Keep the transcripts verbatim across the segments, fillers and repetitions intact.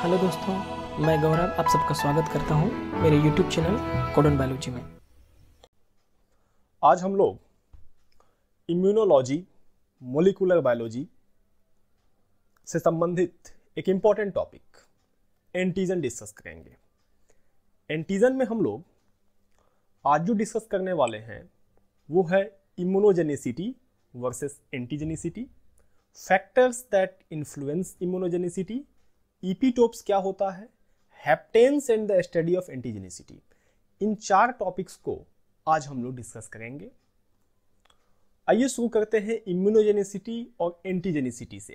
Hello दोस्तों, मैं गौरव आप सबका स्वागत करता हूं मेरे यूट्यूब चैनल कोडन बायोलॉजी में। आज हम लोग इम्यूनोलॉजी, मोलिकुलर बायोलॉजी से संबंधित एक इम्पॉर्टेंट टॉपिक एंटीजन डिस्कस करेंगे। एंटीजन में हम लोग आज जो डिस्कस करने वाले हैं वो है immunogenicity versus antigenicity, factors that influence immunogenicity, epitopes क्या होता है, haptens and the study of antigenicity. इन चार टॉपिक्स को आज हम लोग डिस्कस करेंगे। आइए शुरू करते हैं इम्यूनोजेनिसिटी और एंटीजेनिसिटी से।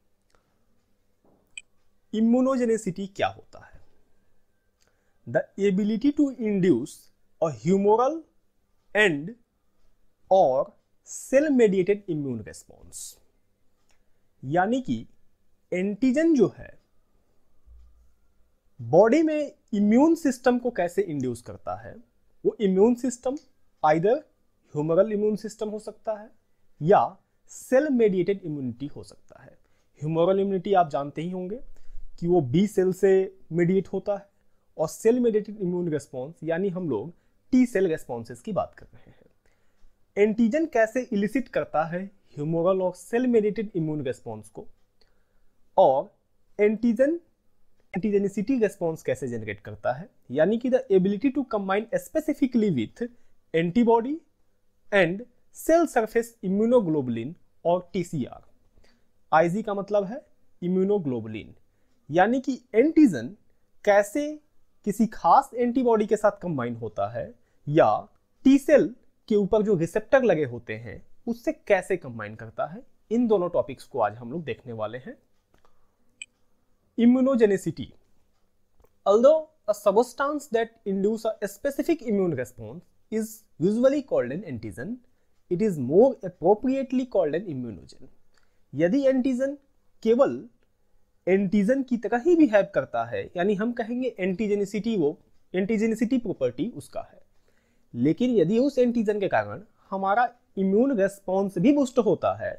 इम्यूनोजेनिसिटी क्या होता है? The ability to induce a humoral and और सेल मेडिएटेड इम्यून रेस्पॉन्स, यानी कि एंटीजन जो है बॉडी में इम्यून सिस्टम को कैसे इंड्यूस करता है। वो immune system either humoral immune system हो सकता है या सेल मेडिएटेड इम्यूनिटी हो सकता है। ह्यूमरल इम्यूनिटी आप जानते ही होंगे कि वो बी सेल से मेडिएट होता है, और सेल मेडिएटेड इम्यून रेस्पॉन्स यानी हम लोग टी सेल रेस्पॉन्सेस की बात कर रहे हैं। एंटीजन कैसे इलिसिट करता है ह्यूमरल और सेल मेडिएटेड इम्यून रेस्पॉन्स को, और एंटीजन एंटीजेनिसिटी रेस्पॉन्स कैसे जनरेट करता है, यानी कि the ability to combine specifically with antibody and cell surface immunoglobulin और टीसीआर। आईजी का मतलब है इम्यूनोग्लोबुलिन, यानी कि एंटीजन कैसे किसी खास एंटीबॉडी के साथ कंबाइन होता है या टी सेल के ऊपर जो रिसेप्टर लगे होते हैं उससे कैसे कंबाइन करता है। इन दोनों टॉपिक्स को आज हम लोग देखने वाले हैं। Immunogenicity. Although a substance that induces a specific immune response is usually called an antigen, it is more appropriately called an immunogen. यदि एंटीजन केवल एंटीजन की तरह ही बिहेव करता है, यानी हम कहेंगे एंटीजेनिसिटी, वो एंटीजेनिसिटी प्रॉपर्टी उसका है, लेकिन यदि उस एंटीजन के कारण हमारा इम्यून रेस्पॉन्स भी बूस्ट होता है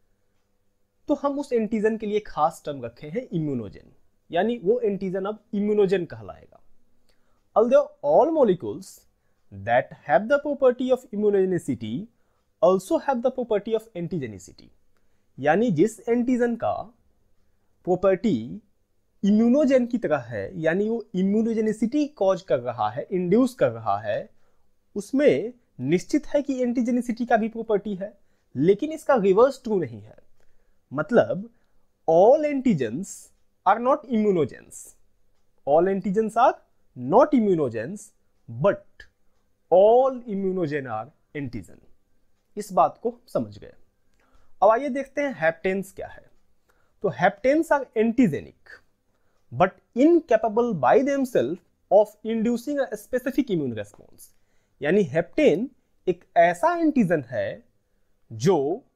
तो हम उस एंटीजन के लिए खास टर्म रखे हैं इम्यूनोजेन, यानी वो एंटीजन अब इम्यूनोजेन कहलाएगा। Although all molecules that have the property of immunogenicity also have the property of antigenicity, यानी जिस एंटीजन का प्रॉपर्टी इम्यूनोजेन की तरह है, यानी वो इम्यूनोजेनिसिटी कॉज कर रहा है, इंड्यूस कर रहा है, उसमें निश्चित है कि एंटीजेनिसिटी का भी प्रॉपर्टी है, लेकिन इसका रिवर्स ट्रू नहीं है। मतलब all antigens are not immunogens, all antigens are not immunogens, but all immunogen are antigen। इस बात को समझ गए। अब आइए देखते हैं हेप्टेन्स क्या है। तो haptens are antigenic but incapable by themself of inducing a specific immune response, यानी हेप्टेन एक ऐसा एंटीजन है जो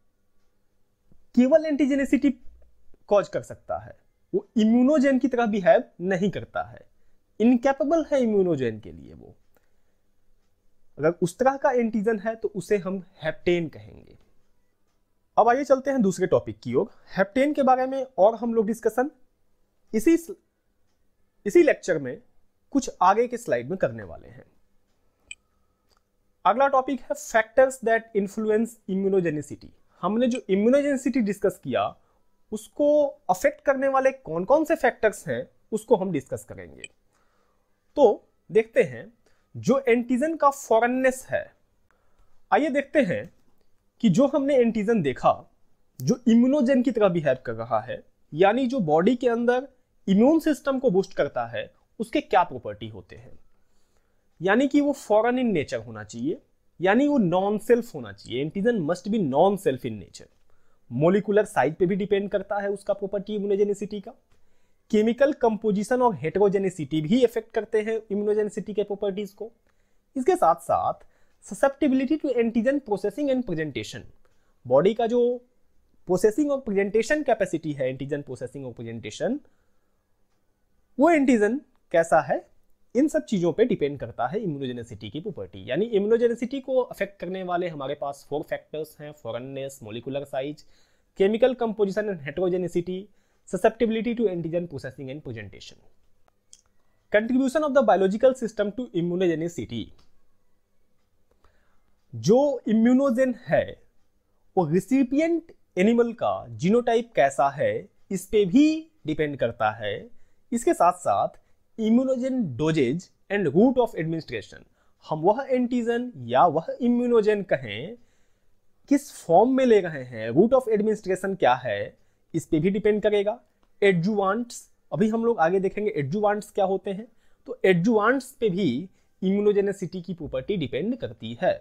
केवल एंटीजेनिसिटी कॉज कर सकता है, वो इम्यूनोजेन की तरह बिहेव नहीं करता है, इनकैपेबल है इम्यूनोजेन के लिए। वो अगर उस तरह का एंटीजन है तो उसे हम हेप्टेन कहेंगे। अब आइए चलते हैं दूसरे टॉपिक की ओर। हेप्टेन के बारे में और हम लोग डिस्कशन इसी इसी लेक्चर में कुछ आगे के स्लाइड में करने वाले हैं। अगला टॉपिक है फैक्टर्स दैट इन्फ्लुएंस इम्यूनोजेनिसिटी। हमने जो इम्यूनोजेनिसिटी डिस्कस किया उसको अफेक्ट करने वाले कौन कौन से फैक्टर्स हैं उसको हम डिस्कस करेंगे। तो देखते हैं जो एंटीजन का फॉरेननेस है। आइए देखते हैं कि जो हमने एंटीजन देखा जो इम्यूनोजेन की तरह बिहेव कर रहा है, यानी जो बॉडी के अंदर इम्यून सिस्टम को बूस्ट करता है, उसके क्या प्रॉपर्टी होते हैं। यानी कि वो फॉरेन इन नेचर होना चाहिए, यानी वो नॉन सेल्फ होना चाहिए। Antigen must be non self in nature. Molecular size पे भी डिपेंड करता है उसका प्रॉपर्टी इम्यूनोजेनिसिटी का। केमिकल कंपोजिशन और हेटेरोजेनिसिटी भी इफेक्ट करते हैं इम्यूनोजेनिसिटी के प्रॉपर्टीज को। इसके साथ साथ susceptibility to antigen processing and presentation, body का जो प्रोसेसिंग और प्रेजेंटेशन कैपेसिटी है, एंटीजन प्रोसेसिंग और प्रेजेंटेशन, वो एंटीजन कैसा है, इन सब चीजों पे डिपेंड करता है इम्यूनोजेनिसिटी की प्रॉपर्टी। यानी इम्यूनोजेनिसिटी को अफेक्ट करने वाले हमारे पास फोर फैक्टर्स हैं: foreignness, molecular size, chemical composition and heterogeneity, susceptibility to antigen processing and presentation. Contribution of the biological system to immunogenicity. जो इम्यूनोजेन है वो रिसिपिएंट एनिमल का जीनोटाइप कैसा है इस पे भी डिपेंड करता है। इसके साथ साथ immunogen doses and route of administration, हम वह एंटीजन या वह इम्यूनोजेन कहें किस फॉर्म में ले रहे हैं, रूट ऑफ एडमिनिस्ट्रेशन क्या है, इस पे भी डिपेंड करेगा। एडजुवांट्स, अभी हम लोग आगे देखेंगे एडजुवांट्स क्या होते हैं, तो एडजुवांट्स पे भी इम्यूनोजेनेसिटी की प्रॉपर्टी डिपेंड करती है।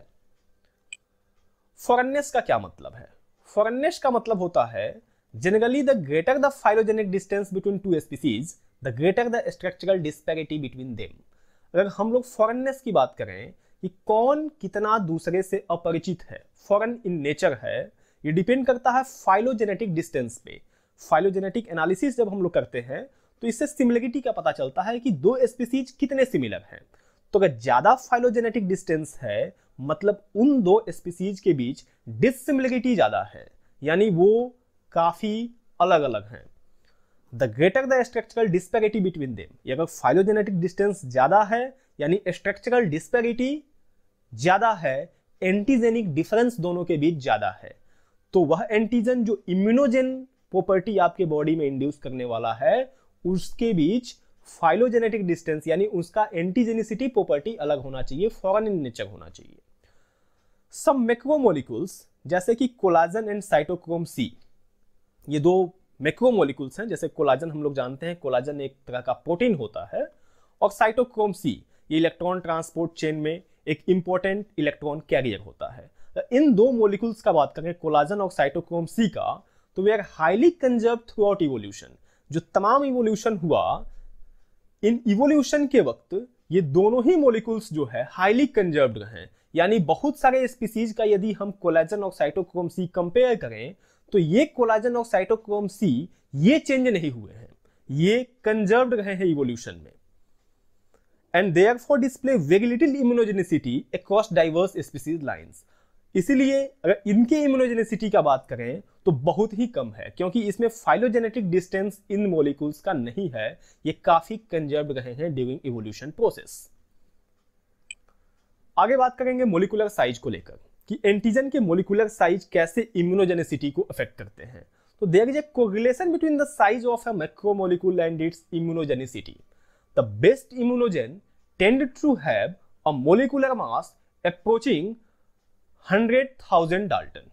फॉरेननेस का क्या मतलब है? फॉरेननेस का मतलब होता है generally the greater the phylogenic distance between two species the greater the structural disparity between them. अगर हम लोग फॉरेननेस की बात करें कि कौन कितना दूसरे से अपरिचित है, फॉरेन इन नेचर है, ये डिपेंड करता है फाइलोजेनेटिक डिस्टेंस पे। फाइलोजेनेटिक एनालिसिस जब हम लोग करते हैं तो इससे सिमिलरिटी का पता चलता है कि दो स्पीसीज कितने सिमिलर हैं। तो अगर ज्यादा फाइलोजेनेटिक डिस्टेंस है मतलब उन दो स्पीसीज के बीच डिसिमिलरिटी ज्यादा है, यानी वो काफी अलग अलग हैं। The greater the structural disparity between them, अगर फाइलोजेनेटिक डिस्टेंस ज्यादा है यानी स्ट्रक्चरल डिस्पैरिटी ज्यादा है, एंटीजेनिक डिफरेंस दोनों के बीच ज्यादा है, तो वह एंटीजन जो इम्यूनोजेन प्रॉपर्टी आपके बॉडी में इंड्यूस करने वाला है उसके बीच फाइलोजेनेटिक डिस्टेंस यानी उसका एंटीजेनिसिटी प्रॉपर्टी अलग होना चाहिए, फॉरेन इन नेचर होना चाहिए। सम मैक्रोमोलिक्यूल्स जैसे कि कोलाजन एंड साइटोक्रोम सी, ये दो मैक्रोमोलिक्यूल्स हैं। जैसे कोलाजन हम लोग जानते हैं, कोलाजन एक तरह का प्रोटीन होता है, और साइटोक्रोम सी ये इलेक्ट्रॉन ट्रांसपोर्ट चेन में एक इंपॉर्टेंट इलेक्ट्रॉन कैरियर होता है। इन दो मॉलिक्यूल्स का बात करें कोलाजन और साइटोक्रोम सी का, तो they are highly conserve throughout evolution. जो तमाम इवोल्यूशन हुआ, इन इवोल्यूशन के वक्त ये दोनों ही मॉलिक्यूल्स जो है हाईली कंजर्व्ड हैं, यानी बहुत सारे स्पीसीज का यदि हम कोलाजन और साइटोक्रोम सी कंपेयर करें तो ये कोलाजन और साइटोक्रोम सी ये चेंज नहीं हुए हैं, ये कंजर्व्ड रहे हैं इवोल्यूशन में, and therefore display very little immunogenicity across diverse species lines. इसीलिए अगर इनके इम्यूनोजेनिसिटी का बात करें तो बहुत ही कम है, क्योंकि इसमें फाइलोजेनेटिक डिस्टेंस इन मॉलिक्यूल्स का नहीं है, ये काफी कंजर्व्ड रहे हैं ड्यूरिंग इवोल्यूशन प्रोसेस। आगे बात करेंगे मॉलिक्यूलर साइज को लेकर कि एंटीजन के मॉलिक्यूलर साइज कैसे इम्यूनोजेनेसिटी को अफेक्ट करते हैं। तो there is a correlation between the size of a macromolecule and its immunogenicity. The best immunogen tend to have a molecular mass approaching hundred thousand dalton,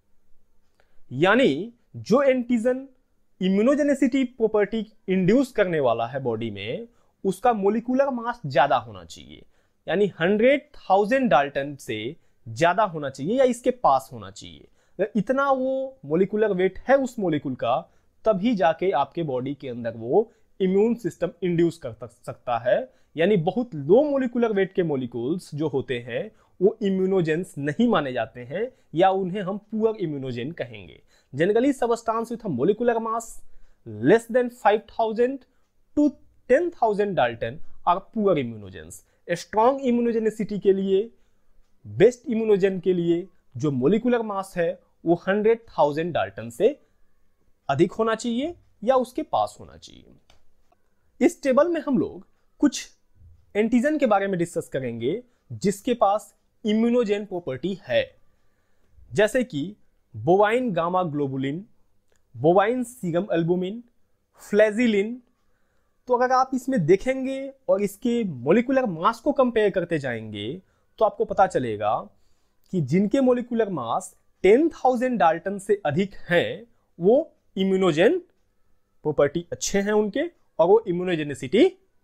यानी जो antigen immunogenicity property induce करने वाला है body में उसका molecular mass ज्यादा होना चाहिए, यानी हंड्रेड थाउजेंड डाल्टन से ज्यादा होना चाहिए या इसके पास होना चाहिए। अगर इतना वो मॉलिक्यूलर वेट है उस मॉलिक्यूल का, तभी जाके आपके बॉडी के अंदर वो इम्यून सिस्टम इंड्यूस कर सकता है। यानी बहुत लो मॉलिक्यूलर वेट के मॉलिक्यूल्स जो होते हैं वो इम्यूनोजेंस नहीं माने जाते हैं, या उन्हें हम पुअर इम्यूनोजेन कहेंगे। Generally substance with a molecular mass less than five thousand to ten thousand dalton are poor immunogens. Strong immunogenicity के लिए, बेस्ट इम्यूनोजेन के लिए जो मॉलिक्यूलर मास है वो हंड्रेड थाउजेंड डाल्टन से अधिक होना चाहिए या उसके पास होना चाहिए। इस टेबल में हम लोग कुछ एंटीजन के बारे में डिस्कस करेंगे जिसके पास इम्यूनोजेन प्रॉपर्टी है, जैसे कि bovine gamma globulin, bovine serum albumin, flagellin. तो अगर आप इसमें देखेंगे और इसके मॉलिक्यूलर मास को कंपेयर करते जाएंगे तो आपको पता चलेगा कि जिनके molecular mass ten thousand dalton से अधिक हैं वो इम्यूनोजेन प्रॉपर्टी अच्छे हैं उनके, और वो इम्यूनोजेनिसिटी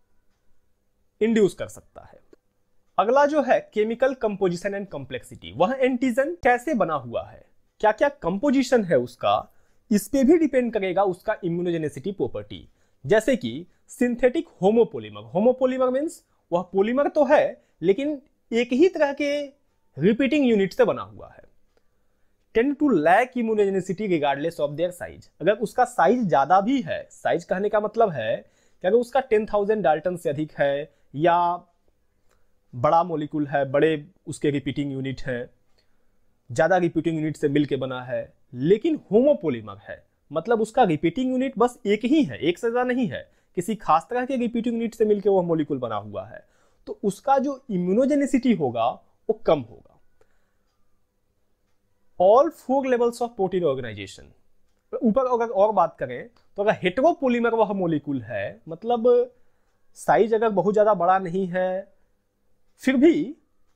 इंड्यूस कर सकता है। अगला जो है केमिकल कंपोजिशन एंड कॉम्प्लेक्सिटी, वह एंटीजन कैसे बना हुआ है, क्या क्या कंपोजिशन है उसका, इस पे भी डिपेंड करेगा उसका इम्यूनोजेनिसिटी प्रॉपर्टी। जैसे कि सिंथेटिक होमोपोलीमर, होमोपोलीमर मींस वह पॉलीमर तो है लेकिन एक ही तरह के रिपीटिंग यूनिट से बना हुआ है। Tend to lack immunogenicity regardless of their size. अगर उसका साइज ज्यादा भी है, साइज कहने का मतलब है कि अगर उसका टेन थाउजेंड डाल्टन से अधिक है या बड़ा मॉलिक्यूल है, बड़े उसके रिपीटिंग यूनिट है, ज्यादा रिपीटिंग यूनिट से मिलके बना है, लेकिन होमोपोलीमर है, मतलब उसका रिपीटिंग यूनिट बस एक ही है, एक से ज्यादा नहीं है, किसी खास तरह के रिपीटिंग यूनिट से मिलकर वह मॉलिक्यूल बना हुआ है, तो उसका जो इम्यूनोजेनिसिटी होगा वो कम होगा। All four levels of protein organization, ऊपर अगर और बात करें तो अगर हेटेरोपोलीमर वह मॉलिक्यूल है, मतलब साइज अगर बहुत ज्यादा बड़ा नहीं है, फिर भी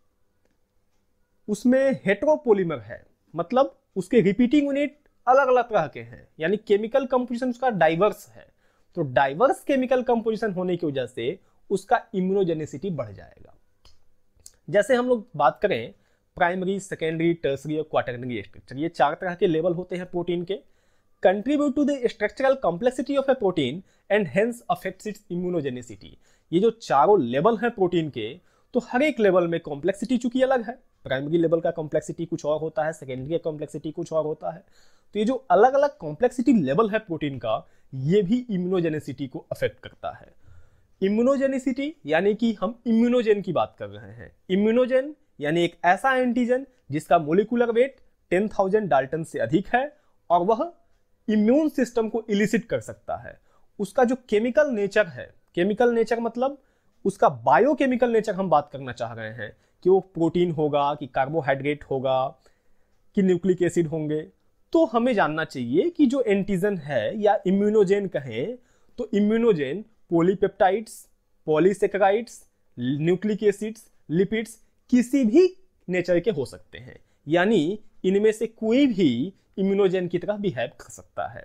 उसमें हेटेरोपोलीमर है, मतलब उसके रिपीटिंग यूनिट अलग अलग तरह के हैं, यानी केमिकल कंपोजिशन उसका डाइवर्स है, तो डाइवर्स केमिकल कंपोजिशन होने की वजह से उसका इम्यूनोजेनिसिटी बढ़ जाएगा। जैसे हम लोग बात करें प्राइमरी, सेकेंडरी, टर्सरी और क्वाटरनरी स्ट्रक्चर, ये चार तरह के लेवल होते हैं प्रोटीन के, contribute to the structural complexity of a protein and hence affects its immunogenicity. ये जो चारों लेवल हैं प्रोटीन के, तो हर एक लेवल में कॉम्प्लेक्सिटी चूंकि अलग है, प्राइमरी लेवल का कॉम्प्लेक्सिटी कुछ और होता है, सेकेंडरी का कॉम्प्लेक्सिटी कुछ और होता है, तो ये जो अलग अलग कॉम्प्लेक्सिटी लेवल है प्रोटीन का, ये भी इम्यूनोजेनिसिटी को अफेक्ट करता है। इम्यूनोजेनिसिटी यानी कि हम इम्यूनोजेन की बात कर रहे हैं। इम्यूनोजेन यानी एक ऐसा एंटीजन जिसका molecular weight ten thousand dalton से अधिक है और वह इम्यून सिस्टम को इलिसिट कर सकता है। उसका जो केमिकल नेचर है, केमिकल नेचर मतलब उसका बायोकेमिकल नेचर हम बात करना चाह रहे हैं कि वो प्रोटीन होगा कि कार्बोहाइड्रेट होगा कि न्यूक्लिक एसिड होंगे, तो हमें जानना चाहिए कि जो एंटीजन है या इम्यूनोजेन कहें तो immunogen polypeptides, polysaccharides, nucleic acids, lipids किसी भी नेचर के हो सकते हैं, यानी इनमें से कोई भी इम्यूनोजेन की तरह बिहेव कर सकता है।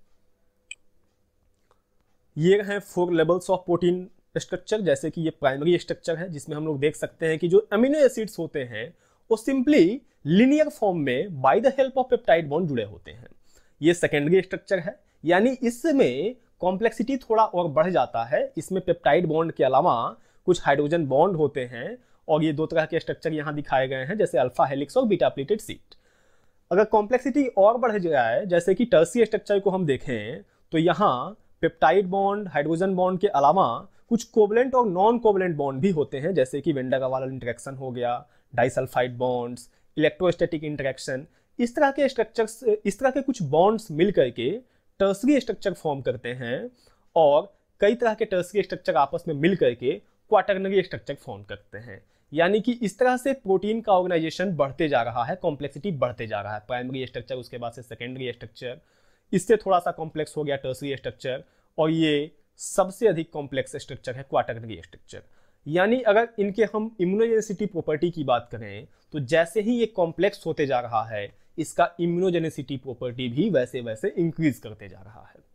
ये हैं four levels of protein structure. जैसे कि ये प्राइमरी स्ट्रक्चर है जिसमें हम लोग देख सकते हैं कि जो अमीनो एसिड्स होते हैं वो सिंपली लिनियर फॉर्म में by the help of peptide bond जुड़े होते हैं। ये सेकेंडरी स्ट्रक्चर है, यानी इसमें कॉम्प्लेक्सिटी थोड़ा और बढ़ जाता है, इसमें पेप्टाइड बॉन्ड के अलावा कुछ हाइड्रोजन बॉन्ड होते हैं और ये दो तरह के स्ट्रक्चर यहां दिखाए गए हैं, जैसे अल्फा हेलिक्स और बीटा प्लेटेड सीट। अगर कॉम्प्लेक्सिटी और बढ़ जाए, जैसे कि टर्सी स्ट्रक्चर को हम देखें, तो यहां पेप्टाइड बॉन्ड, हाइड्रोजन बॉन्ड के अलावा कुछ कोवलेंट और नॉन कोवलेंट बॉन्ड भी होते हैं, जैसे कि वेन डर वाल इंटरेक्शन हो गया, डाइसल्फाइड बॉन्ड्स, इलेक्ट्रोस्टैटिक इंटरेक्शन। इस तरह के स्ट्रक्चर्स, इस तरह के कुछ बॉन्ड्स मिल करके टर्सरी स्ट्रक्चर फॉर्म करते हैं और कई तरह के टर्सरी स्ट्रक्चर आपस में मिल करके क्वाटरनरी स्ट्रक्चर फॉर्म करते हैं। यानी कि इस तरह से प्रोटीन का ऑर्गेनाइजेशन बढ़ते जा रहा है, कॉम्प्लेक्सिटी बढ़ते जा रहा है। प्राइमरी स्ट्रक्चर, उसके बाद से सेकेंडरी स्ट्रक्चर, इससे थोड़ा सा कॉम्प्लेक्स हो गया टर्सरी स्ट्रक्चर, और ये सबसे अधिक कॉम्प्लेक्स स्ट्रक्चर है क्वाटरनरी स्ट्रक्चर। यानी अगर इनके हम इम्यूनोजेनिसिटी प्रॉपर्टी की बात करें तो जैसे ही ये कॉम्प्लेक्स होते जा रहा है, इसका इम्यूनोजेनिसिटी प्रॉपर्टी भी वैसे वैसे इंक्रीज करते जा रहा है।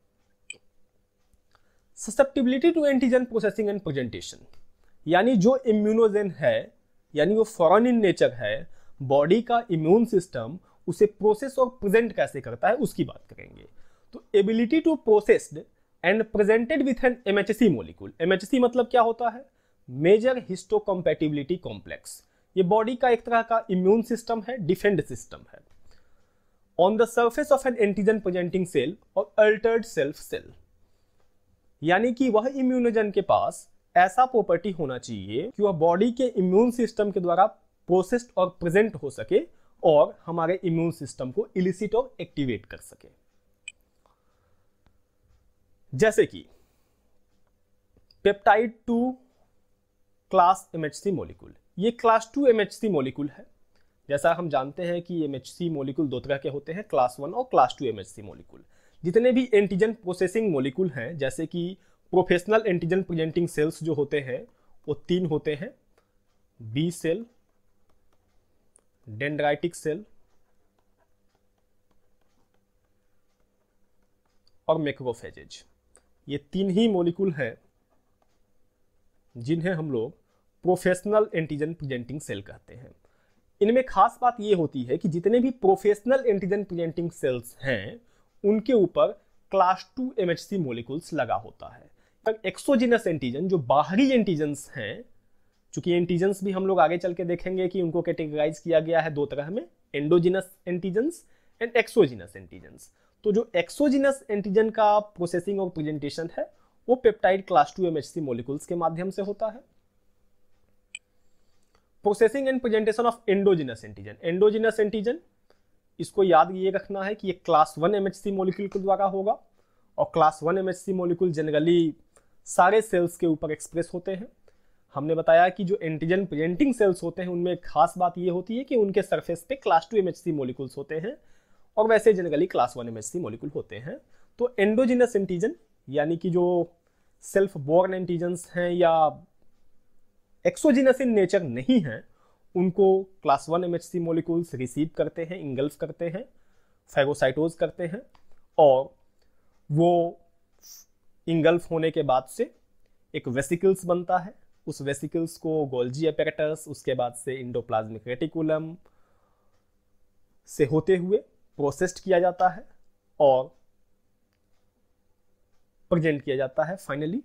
Susceptibility to antigen processing and presentation, यानी जो इम्यूनोजेन है, यानी वो फॉरेन इन नेचर है, बॉडी का इम्यून सिस्टम उसे प्रोसेस और प्रेजेंट कैसे करता है उसकी बात करेंगे। तो ability to processed and presented with an MHC molecule. MHC मतलब क्या होता है? Major histocompatibility complex. ये बॉडी का एक तरह का इम्यून सिस्टम है, डिफेंड सिस्टम है। On the surface of an antigen presenting cell और अल्टर्ड सेल्फ सेल, यानी कि वह इम्यूनोजन के पास ऐसा प्रॉपर्टी होना चाहिए कि वह बॉडी के इम्यून सिस्टम के द्वारा प्रोसेस्ड और प्रेजेंट हो सके और हमारे इम्यून सिस्टम को इलिसिट और एक्टिवेट कर सके। जैसे कि peptide to class MHC molecule, ये क्लास टू एमएचसी मॉलिक्यूल है। जैसा हम जानते हैं कि एमएचसी मॉलिक्यूल दो तरह के होते हैं, क्लास वन और क्लास टू एमएचसी मॉलिक्यूल। जितने भी एंटीजन प्रोसेसिंग मॉलिक्यूल हैं, जैसे कि प्रोफेशनल एंटीजन प्रेजेंटिंग सेल्स जो होते हैं वो तीन होते हैं, बी सेल, डेंड्राइटिक सेल और मैक्रोफेजेज। ये तीन ही मॉलिक्यूल हैं जिन्हें हम लोग प्रोफेशनल एंटीजन प्रेजेंटिंग सेल कहते हैं। इनमें खास बात यह होती है कि जितने भी प्रोफेशनल एंटीजन प्रेजेंटिंग सेल्स हैं उनके ऊपर क्लास टू एमएचसी मॉलिक्यूल्स लगा होता है। एक्सोजिनस एंटीजन, जो बाहरी एंटीजन्स हैं, चूंकि एंटीजन्स भी हम लोग आगे चल के देखेंगे कि उनको कैटेगराइज किया गया है दो तरह में, endogenous antigens and exogenous antigens. तो जो एक्सोजिनस एंटीजन का प्रोसेसिंग और प्रेजेंटेशन है वो peptide class two MHC molecules के माध्यम से होता है। Processing and presentation of endogenous antigen, endogenous antigen इसको याद ये रखना है कि ये क्लास वन एमएचसी मॉलिक्यूल के द्वारा होगा, और class one MHC molecule generally सारे सेल्स के ऊपर एक्सप्रेस होते हैं। हमने बताया कि जो एंटीजन प्रेजेंटिंग सेल्स होते हैं उनमें खास बात ये होती है कि उनके सरफेस पे क्लास टू एमएचसी मॉलिक्यूल्स होते हैं, और वैसे generally class one MHC molecule होते हैं। तो एंडोजिनस एंटीजन यानी कि जो सेल्फ बोर्न एंटीजन्स हैं या एक्सोजिनस इन नेचर नहीं हैं, उनको class one MHC molecules receive करते हैं, इंगल्फ करते हैं, फैगोसाइटोज करते हैं, और वो इंगल्फ होने के बाद से एक वेसिकल्स बनता है। उस वेसिकल्स को गोल्जी एपेरेटस, उसके बाद से इंडोप्लाज्मिक रेटिकुलम से होते हुए प्रोसेस्ड किया जाता है और प्रेजेंट किया जाता है finally.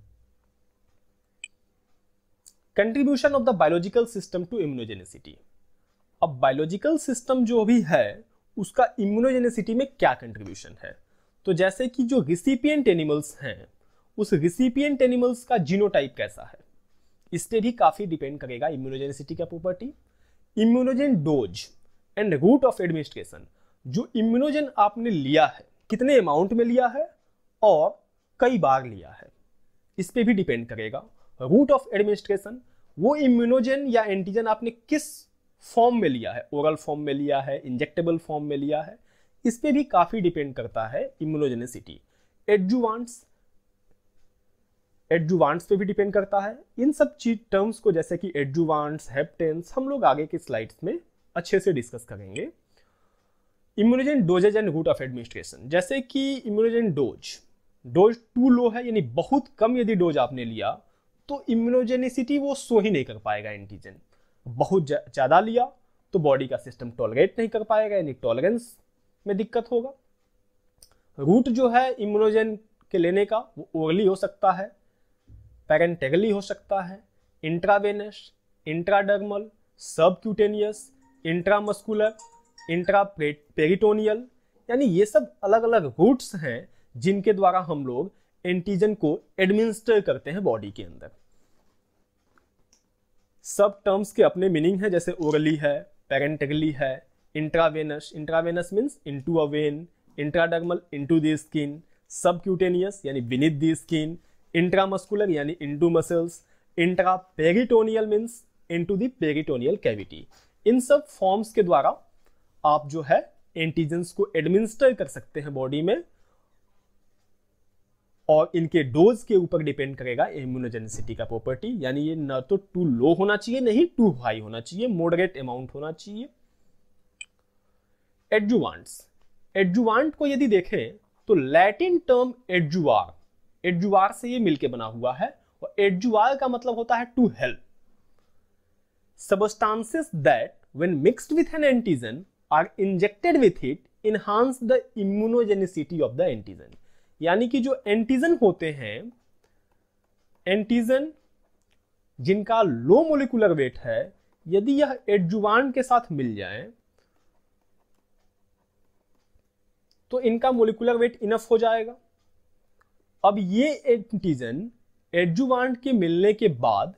Contribution of the biological system to immunogenicity. अब बायोलॉजिकल सिस्टम जो भी है उसका इम्यूनोजेनिसिटी में क्या कंट्रीब्यूशन है? तो जैसे कि जो रिसिपिएंट एनिमल्स हैं, उस रिसिपिएंट एनिमल्स का जीनोटाइप कैसा है, इस पे भी काफी डिपेंड करेगा इम्यूनोजेनिसिटी का property. Immunogen dose and route of administration, जो इम्यूनोजेन आपने लिया है कितने अमाउंट में लिया है और कई बार लिया है, इस पे भी डिपेंड करेगा। रूट ऑफ एडमिनिस्ट्रेशन, वो इम्यूनोजेन या एंटीजन आपने किस फॉर्म में लिया है, ओरल फॉर्म में लिया है, इंजेक्टेबल फॉर्म में लिया है, इस पे भी काफी डिपेंड करता है इम्यूनोजेनिसिटी। एडजुवांट्स, एडजुवांट्स पे भी डिपेंड करता है। इन सब चीज टर्म्स को जैसे कि एडजुवांट्स, हेप्टेंस, हम लोग आगे के स्लाइड्स में अच्छे से डिस्कस करेंगे। Immunogen doses and route of administration, जैसे कि immunogen dose, dose too low है यानी बहुत कम यदि डोज आपने लिया तो इम्यूनोजेनिसिटी वो सो ही नहीं कर पाएगा एंटीजन। बहुत ज्यादा लिया तो बॉडी का सिस्टम टॉलरेट नहीं कर पाएगा यानी टॉलरेंस में दिक्कत होगा। रूट जो है इम्यूनोजेन के लेने का वो ओरली हो सकता है, पैरेंटेरली हो सकता है, intravenous, intradermal, subcutaneous, intramuscular, intraperitoneal, यानी ये सब अलग अलग रूट्स हैं जिनके द्वारा हम लोग एंटीजन को एडमिनिस्टर करते हैं बॉडी के अंदर। सब टर्म्स के अपने मीनिंग है, जैसे ओरली है, पैरेंटेरली है, intravenous, intravenous means into a vein, intradermal into the skin, subcutaneous यानी बीनीथ द स्किन, इंट्रामस्कुलर यानी into muscles, intraperitoneal means into the peritoneal cavity. इन सब फॉर्म्स के द्वारा आप जो है एंटीजेंस को एडमिनिस्टर कर सकते हैं बॉडी में, और इनके डोज के ऊपर डिपेंड करेगा इम्यूनोजेनिसिटी का प्रॉपर्टी, यानी ये ना तो टू लो होना चाहिए नहीं टू हाई होना चाहिए, मॉडरेट अमाउंट होना चाहिए। एडजुवांट्स, एडजुवांट को यदि देखें तो लैटिन टर्म एडजुआर, एडजुआर से ये मिलके बना हुआ है, और एडजुआर का मतलब होता है to help. Substances that when mixed with an antigen are injected with it enhance the immunogenicity of the antigen, यानी कि जो एंटीजन होते हैं, एंटीजन जिनका लो मोलिकुलर वेट है, यदि यह एडजुवांट के साथ मिल जाए तो इनका मोलिकुलर वेट इनफ हो जाएगा। अब ये एंटीजन एडजुवांट के मिलने के बाद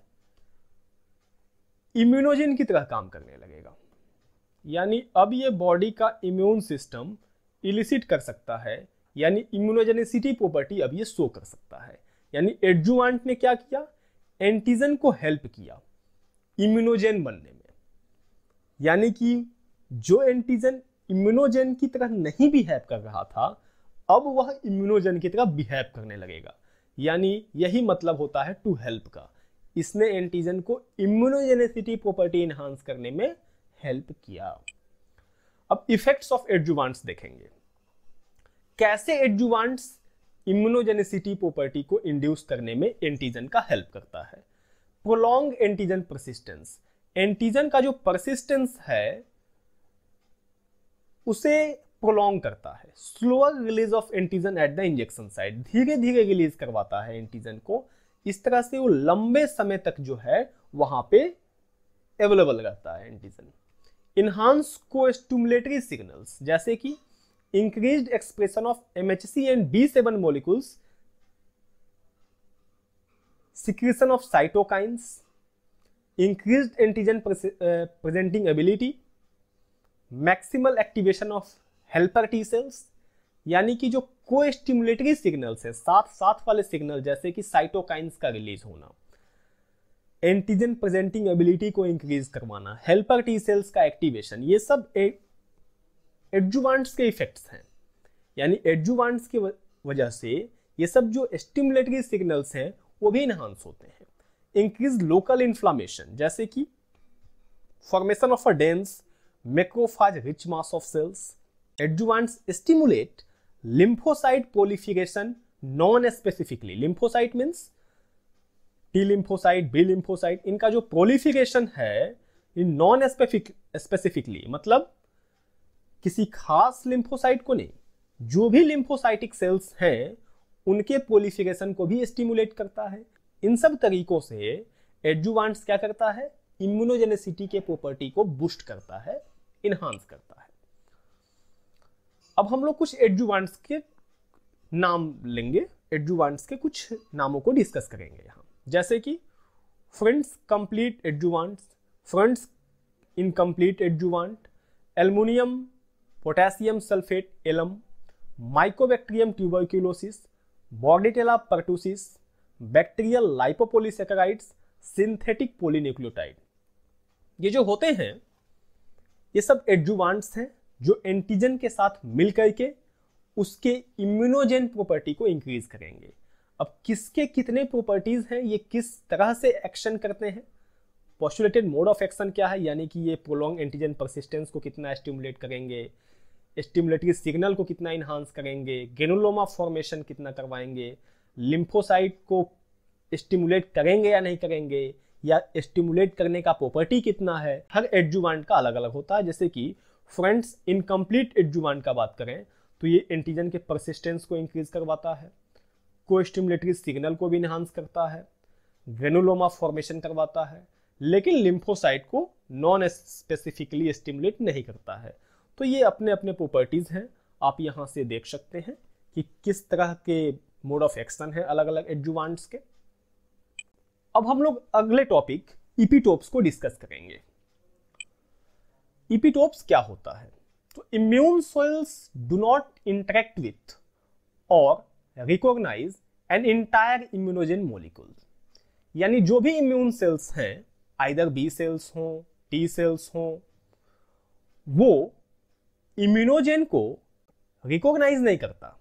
इम्यूनोजेन की तरह काम करने लगेगा, यानी अब ये बॉडी का इम्यून सिस्टम इलिसिट कर सकता है, यानी इम्यूनोजेनिसिटी प्रॉपर्टी अब ये शो कर सकता है। यानी एडजुवांट ने क्या किया, एंटीजन को हेल्प किया इम्यूनोजेन बनने में, यानी कि जो एंटीजन इम्यूनोजेन की तरह नहीं बिहेव कर रहा था अब वह इम्यूनोजेन की तरह बिहेव करने लगेगा, यानी यही मतलब होता है टू हेल्प का। इसने एंटीजन को इम्यूनोजेनिसिटी प्रॉपर्टी इनहांस करने में हेल्प किया। अब इफेक्ट्स ऑफ एडजुवांट्स देखेंगे, कैसे एडजुवांट्स इम्यूनोजेनिसिटी प्रॉपर्टी को इंड्यूस करने में एंटीजन का हेल्प करता है। प्रोलॉन्ग एंटीजन परसिस्टेंस, एंटीजन का जो परसिस्टेंस है उसे प्रोलॉन्ग करता है। Slower release of antigen at the injection site, धीरे धीरे रिलीज करवाता है एंटीजन को, इस तरह से वो लंबे समय तक जो है वहां पे अवेलेबल रहता है antigen. Enhance costimulatory signals, जैसे कि increased expression of M H C and B seven molecules, secretion of cytokines, increased antigen presenting ability, maximal activation of helper T cells, यानी कि जो को स्टिमुलेटरी सिग्नल्स है, साथ साथ वाले सिग्नल जैसे कि साइटोकाइंस का रिलीज होना, एंटीजन प्रेजेंटिंग एबिलिटी को इंक्रीज करवाना, हेल्पर टी सेल्स का एक्टिवेशन, ये सब एडजुवांट्स के इफेक्ट्स हैं। यानी एडजुवांट्स की वजह से ये सब जो स्टिमुलेटरी सिग्नल्स हैं वो भी इनहांस होते हैं। इंक्रीज लोकल इन्फ्लामेशन, जैसे कि formation of a dense macrophage rich mass of cells. Adjuvants stimulate lymphocyte proliferation non specifically. lymphocyte means T lymphocyte, B lymphocyte, इनका जो proliferation है इन non specifically, मतलब किसी खास lymphocyte को नहीं, जो भी lymphocytic cells हैं उनके proliferation को भी stimulate करता है। इन सब तरीकों से adjuvants क्या करता है, immunogenicity के property को boost करता है, enhance करता है। अब हम लोग कुछ एडजुवांट्स के नाम लेंगे, एडजुवांट्स के कुछ नामों को डिस्कस करेंगे यहाँ, जैसे कि Freund's complete adjuvants, Freund's incomplete adjuvant, aluminium potassium sulphate alum, Mycobacterium tuberculosis, Bordetella pertussis, bacterial lipopolysaccharides, synthetic polynucleotide. ये जो होते हैं ये सब एडजुवांट्स हैं जो एंटीजन के साथ मिलकर के उसके इम्यूनोजेन प्रॉपर्टी को इंक्रीज करेंगे। अब किसके कितने प्रॉपर्टीज हैं, ये किस तरह से एक्शन करते हैं, पोस्टुलेटेड मोड ऑफ एक्शन क्या है, यानी कि ये प्रोलॉन्ग एंटीजन परसिस्टेंस को कितना स्टिमुलेट करेंगे, स्टिमुलेटरी सिग्नल को कितना इनहांस करेंगे, ग्रेनुलोमा फॉर्मेशन कितना करवाएंगे, लिम्फोसाइट को स्टिमुलेट करेंगे या नहीं करेंगे, या स्टिमुलेट करने का प्रॉपर्टी कितना है। हर एडजुवांट का अलग अलग होता है। जैसे कि फ्रेंड्स इनकम्प्लीट एडजुवांट का बात करें तो ये एंटीजन के परसिस्टेंस को इंक्रीज करवाता है, को स्टिमुलेटरी सिग्नल को भी इनहांस करता है, ग्रेनुलोमा फॉर्मेशन करवाता है, लेकिन लिम्फोसाइट को नॉन स्पेसिफिकली स्टिमुलेट नहीं करता है। तो ये अपने अपने प्रॉपर्टीज हैं, आप यहाँ से देख सकते हैं कि किस तरह के मोड ऑफ एक्शन है अलग अलग एडजुवांट्स के। अब हम लोग अगले टॉपिक इपीटोप्स को डिस्कस करेंगे। इपीटोप्स क्या होता है? तो immune cells do not interact with और recognise an entire immunogen molecule, यानी जो भी इम्यून सेल्स हैं, आइदर बी सेल्स हों, टी सेल्स हों, वो इम्यूनोजेन को रिकॉग्नाइज नहीं करता।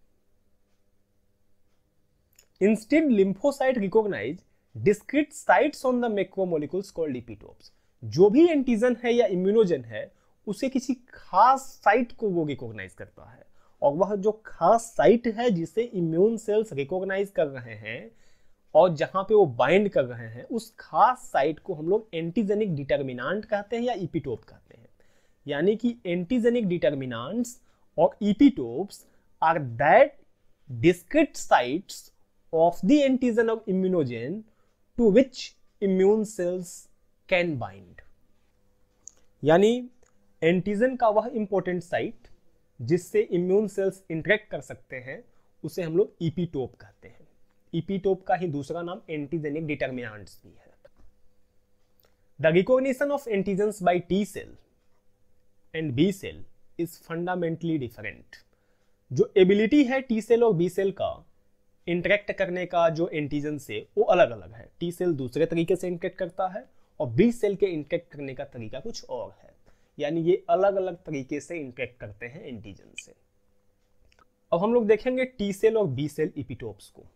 Instead lymphocyte recognise discrete sites on the macromolecules called epitopes. जो भी एंटीजन है या इम्यूनोजेन है उसे किसी खास साइट को वो रिकॉग्नाइज करता है, और वह जो खास साइट है जिसे इम्यून सेल्स रिकॉग्नाइज कर रहे हैं और जहां पे वो बाइंड कर रहे हैं, उस खास साइट को हम लोग एंटीजेनिक डिटर्मिनांट कहते हैं या इपीटोप कहते हैं। यानी कि एंटीजेनिक डिटर्मिनांट्स और epitopes are that discrete sites of the antigen of immunogen to which immune cells can bind। यानी एंटीजन का वह इंपॉर्टेंट साइट जिससे इम्यून सेल्स इंटरेक्ट कर सकते हैं उसे हम लोग इपीटोप कहते हैं। इपीटोप का ही दूसरा नाम एंटीजेनिक डिटर्मिनेंट्स भी है। The recognition of antigens by T cell and B cell is fundamentally different. जो एबिलिटी है टी सेल और बी सेल का इंटरेक्ट करने का जो एंटीजन से, वो अलग अलग है। टी सेल दूसरे तरीके से इंटरेक्ट करता है और बी सेल के इंटरेक्ट करने का तरीका कुछ और है, यानी ये अलग अलग तरीके से इंटरेक्ट करते हैं एंटीजन से। अब हम लोग देखेंगे टी सेल और बी सेल इपीटोप्स को,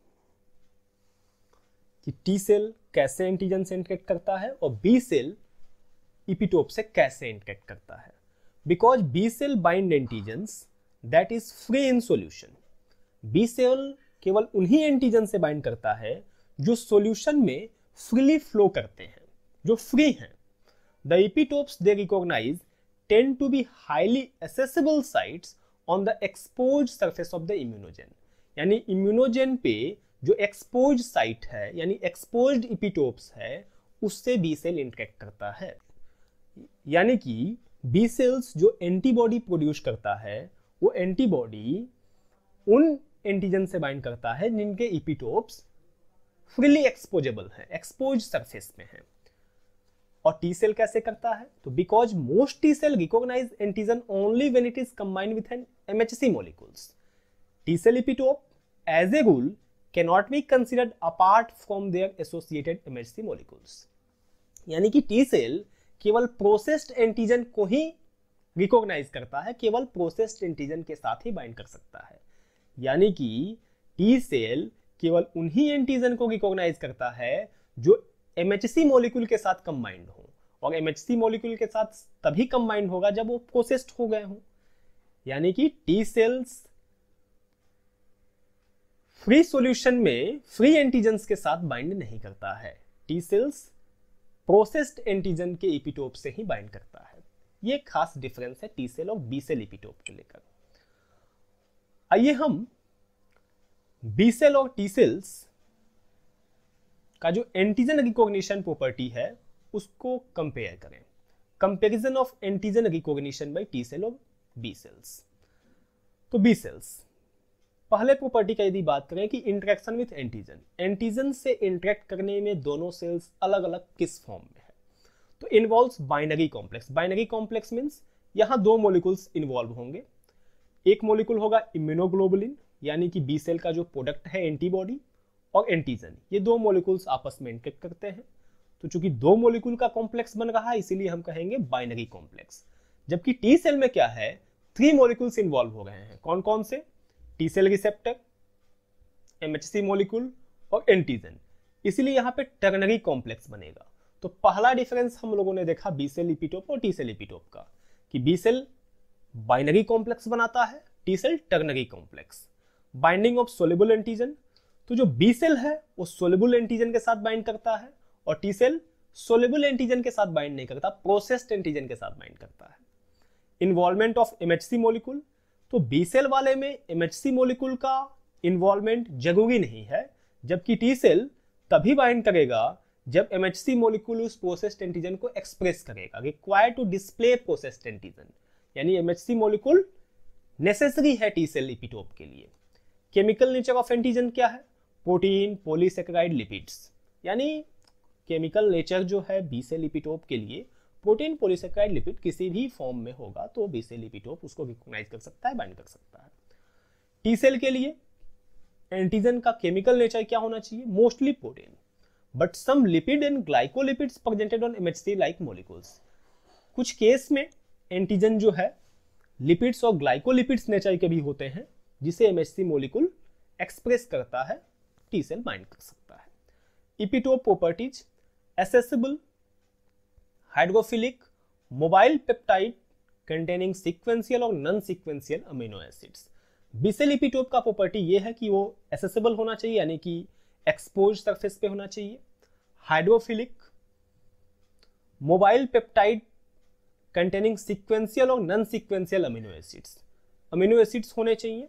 कि टी सेल कैसे एंटीजन से इंटरेक्ट करता है और बी सेल इपीटोप से कैसे इंटरेक्ट करता है। Because B cell bind antigens that is free in solution. B cell केवल उन्हीं एंटीजन से बाइंड करता है जो सॉल्यूशन में फ्रीली फ्लो करते हैं, जो फ्री हैं। The epitopes they recognise tend to be highly accessible sites on the exposed surface of the immunogen. यानी इम्यूनोजेन पे जो एक्सपोज्ड साइट है, यानी एक्सपोज्ड इपीटोप्स है, उससे बी सेल इंटरेक्ट करता है। यानी कि बी सेल्स जो एंटीबॉडी प्रोड्यूस करता है, वो एंटीबॉडी उन एंटीजन से बाइंड करता है जिनके इपीटोप्स फ्रीली एक्सपोजेबल हैं, एक्सपोज्ड सरफेस में हैं। और टी सेल कैसे करता है? तो because most T cell recognise antigen only when it is combined with an MHC molecules. T cell epitope as a rule cannot be considered apart from their associated MHC molecules. यानी कि T cell केवल processed antigen को ही recognise करता है, केवल processed antigen के साथ ही बाइंड कर सकता है. यानी कि टी सेल केवल उन्हीं एंटीजन को रिकॉग्नाइज करता है जो एमएचसी मॉलिक्यूल के साथ कंबाइंड हो, और एमएचसी मॉलिक्यूल के साथ तभी कंबाइंड होगा जब वो प्रोसेस्ड हो गए हो. यानी कि टी सेल्स फ्री सॉल्यूशन में फ्री एंटीजन्स के साथ बाइंड नहीं करता है. टी सेल्स प्रोसेस्ड एंटीजन के इपिटोप से ही बाइंड करता है. ये खास डिफरेंस है टी सेल और बी सेल इपिटोप को लेकर. आइए हम बी सेल और टी सेल्स का जो एंटीजन रिकॉग्निशन प्रॉपर्टी है उसको कंपेयर करें. Comparison of antigen recognition by T cell और बी सेल्स. तो बी सेल्स पहले प्रॉपर्टी का यदि बात करें कि इंटरेक्शन विथ एंटीजन, एंटीजन से इंटरेक्ट करने में दोनों सेल्स अलग अलग किस फॉर्म में है? तो involves binary complex. Binary complex means यहां दो मॉलिक्यूल्स इन्वॉल्व होंगे. एक मॉलिक्यूल होगा इम्यूनोग्लोबुलिन, यानी कि बी सेल का जो प्रोडक्ट है एंटीबॉडी, और एंटीजन. ये दो मॉलिक्यूल्स आपस में इंटरेक्ट करते हैं. तो चूंकि दो मॉलिक्यूल का कॉम्प्लेक्स बन रहा है इसीलिए हम कहेंगे बाइनरी कॉम्प्लेक्स. जबकि टी सेल में क्या है, थ्री मॉलिक्यूल्स इन्वॉल्व हो गए हैं. कौन कौन से? T cell receptor, MHC molecule और एंटीजन. इसीलिए यहां पे टर्नरी कॉम्प्लेक्स बनेगा. तो पहला डिफरेंस हम लोगों ने देखा बी सेल इपिटोप और टी सेल इपिटोप का, कि बी सेल बाइनरी कॉम्प्लेक्स बनाता है, T cell ternary complex. Binding of soluble antigen, तो जो बी सेल है वो सोल्युबल एंटीजन के साथ बाइंड करता है, और टी सेल सोल्युबल एंटीजन के साथ बाइंड नहीं करता, प्रोसेस्ड एंटीजन के साथ बाइंड करता है. इन्वॉल्वमेंट ऑफ एमएचसी मॉलिक्यूल, तो बी सेल वाले में एमएचसी मॉलिक्यूल का इन्वॉल्वमेंट जरूरी नहीं है, जबकि टी सेल तभी बाइंड करेगा जब एमएचसी मॉलिक्यूल उस प्रोसेस्ड एंटीजन को एक्सप्रेस करेगा. Required to display processed antigen, यानी एमएचसी मॉलिक्यूल नेसेसरी है टी सेल इपिटोप के लिए. केमिकल नेचर ऑफ एंटीजन क्या है? Protein, polysaccharide, lipids. यानी केमिकल नेचर जो है बी सेल इपिटोप के लिए प्रोटीन, पॉलीसेकेराइड, लिपिड किसी भी फॉर्म में होगा तो बी सेल इपिटोप उसको रिकॉग्नाइज कर सकता है, बाइंड कर सकता है. टी सेल के लिए एंटीजन का केमिकल नेचर क्या होना चाहिए? Mostly protein, but some lipid and glycolipids presented on MHC like molecules. कुछ केस में एंटीजन जो है लिपिड्स और ग्लाइकोलिपिड्स नेचर के भी होते हैं, जिसे एमएचसी मॉलिक्यूल एक्सप्रेस करता है, टी सेल बाइंड कर सकता है. Epitope properties: accessible, hydrophilic, mobile peptide containing sequential और non sequential amino acids. B cell epitope का प्रॉपर्टी ये है कि वो एसेसिबल होना चाहिए, यानी कि एक्सपोज सरफेस पे होना चाहिए. Hydrophilic, mobile peptide containing sequential और non sequential amino acids. Amino acids होने चाहिए.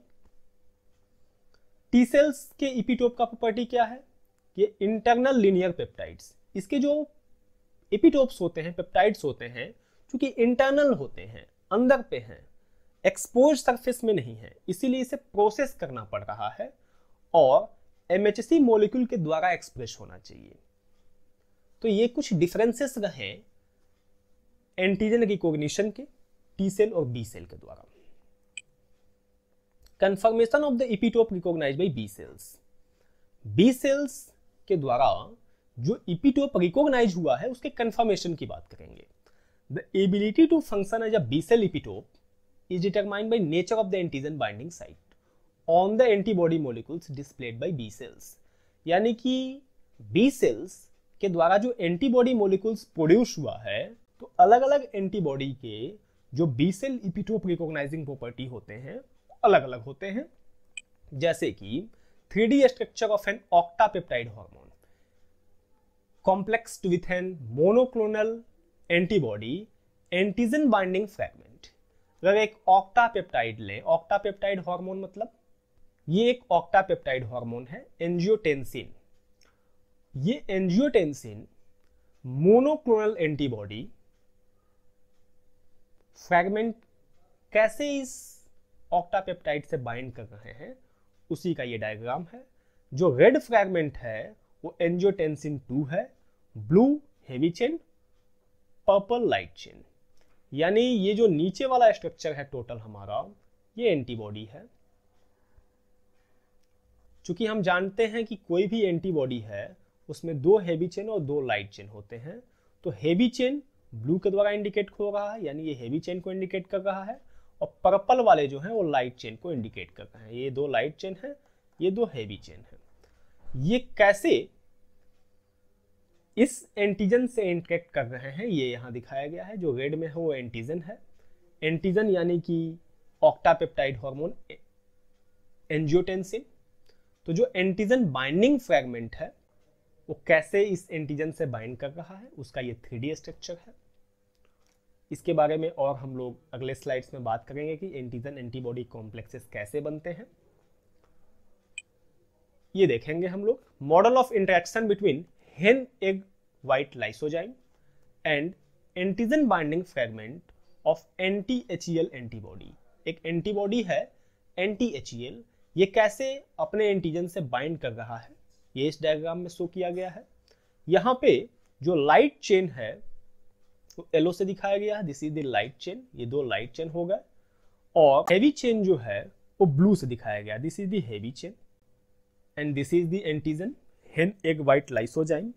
टी सेल्स के इपिटोप का प्रॉपर्टी क्या है? ये इंटरनल लीनियर पेप्टाइड्स. इसके जो इपिटोप्स होते हैं, पेप्टाइड्स होते हैं, क्योंकि इंटरनल होते हैं, अंदर पे हैं, एक्सपोज सरफेस में नहीं है, इसीलिए इसे प्रोसेस करना पड़ रहा है और एमएचसी मॉलिक्यूल के द्वारा एक्सप्रेस होना चाहिए. तो ये कुछ डिफरेंसेस रहे एंटीजन रिकॉग्निशन के टी सेल और बी सेल के द्वारा. Conformation of the epitope recognized by B cells. B cells के द्वारा जो इपिटोप रिकॉग्नाइज हुआ है उसके कंफर्मेशन की बात करेंगे. The ability to function as a B cell epitope is determined by nature of the antigen binding site on the antibody molecules displayed by B cells. यानी कि B cells के द्वारा जो एंटीबॉडी मॉलिक्यूल्स प्रोड्यूस हुआ है, तो अलग अलग एंटीबॉडी के जो B cell epitope recognizing property होते हैं अलग अलग होते हैं. जैसे कि three D structure of an octapeptide hormone complexed with an monoclonal antibody antigen binding fragment. अगर एक ऑक्टापेप्टाइड ले, ऑक्टापेप्टाइड हार्मोन मतलब ये एक ऑक्टापेप्टाइड हार्मोन है एंजियोटेंसिन. ये एंजियोटेंसिन मोनोक्लोनल एंटीबॉडी फ्रैगमेंट कैसे इस ऑक्टापेप्टाइड से बाइंड कर रहे हैं उसी का ये डायग्राम है. जो रेड फ्रैगमेंट है वो एंजियोटेंसिन टू है, blue heavy chain purple light chain, यानी ये जो नीचे वाला स्ट्रक्चर है टोटल हमारा, ये एंटीबॉडी है। चूंकि हम जानते हैं कि कोई भी एंटीबॉडी है उसमें दो हेवी चेन और दो लाइट चेन होते हैं, तो हेवी चेन ब्लू के द्वारा इंडिकेट हो रहा है, यानी ये हेवी चेन को इंडिकेट कर रहा है, और पर्पल वाले जो हैं वो लाइट चेन को इंडिकेट कर रहे हैं। ये दो लाइट चेन है, ये दो हेवी चेन है। ये कैसे इस एंटीजन से इंटरेक्ट कर रहे हैं ये यहां दिखाया गया है। जो रेड में है वो एंटीजन है। एंटीजन यानी कि ऑक्टापेप्टाइड हार्मोन एंजियोटेंसिन। तो जो एंटीजन बाइंडिंग फ्रैगमेंट है वो कैसे इस एंटीजन से बाइंड कर रहा है, उसका ये थ्री डी स्ट्रक्चर है। इसके बारे में और हम लोग अगले स्लाइड्स में बात करेंगे कि एंटीजन एंटीबॉडी कॉम्प्लेक्सेस कैसे बनते हैं, ये देखेंगे हम लोग। Model of interaction between hen egg white lysozyme and antigen binding fragment of anti-H E L antibody। एक एंटीबॉडी है anti-H E L, ये कैसे अपने एंटीजन से बाइंड कर रहा है ये इस डायग्राम में शो किया गया है। यहाँ पे जो लाइट चेन है वो येलो से दिखाया गया है, this is the light chain, ये दो लाइट चेन हो गए, और हेवी चेन जो है वो ब्लू से दिखाया गया, this is the heavy chain and this is the antigen hen egg white lysozyme।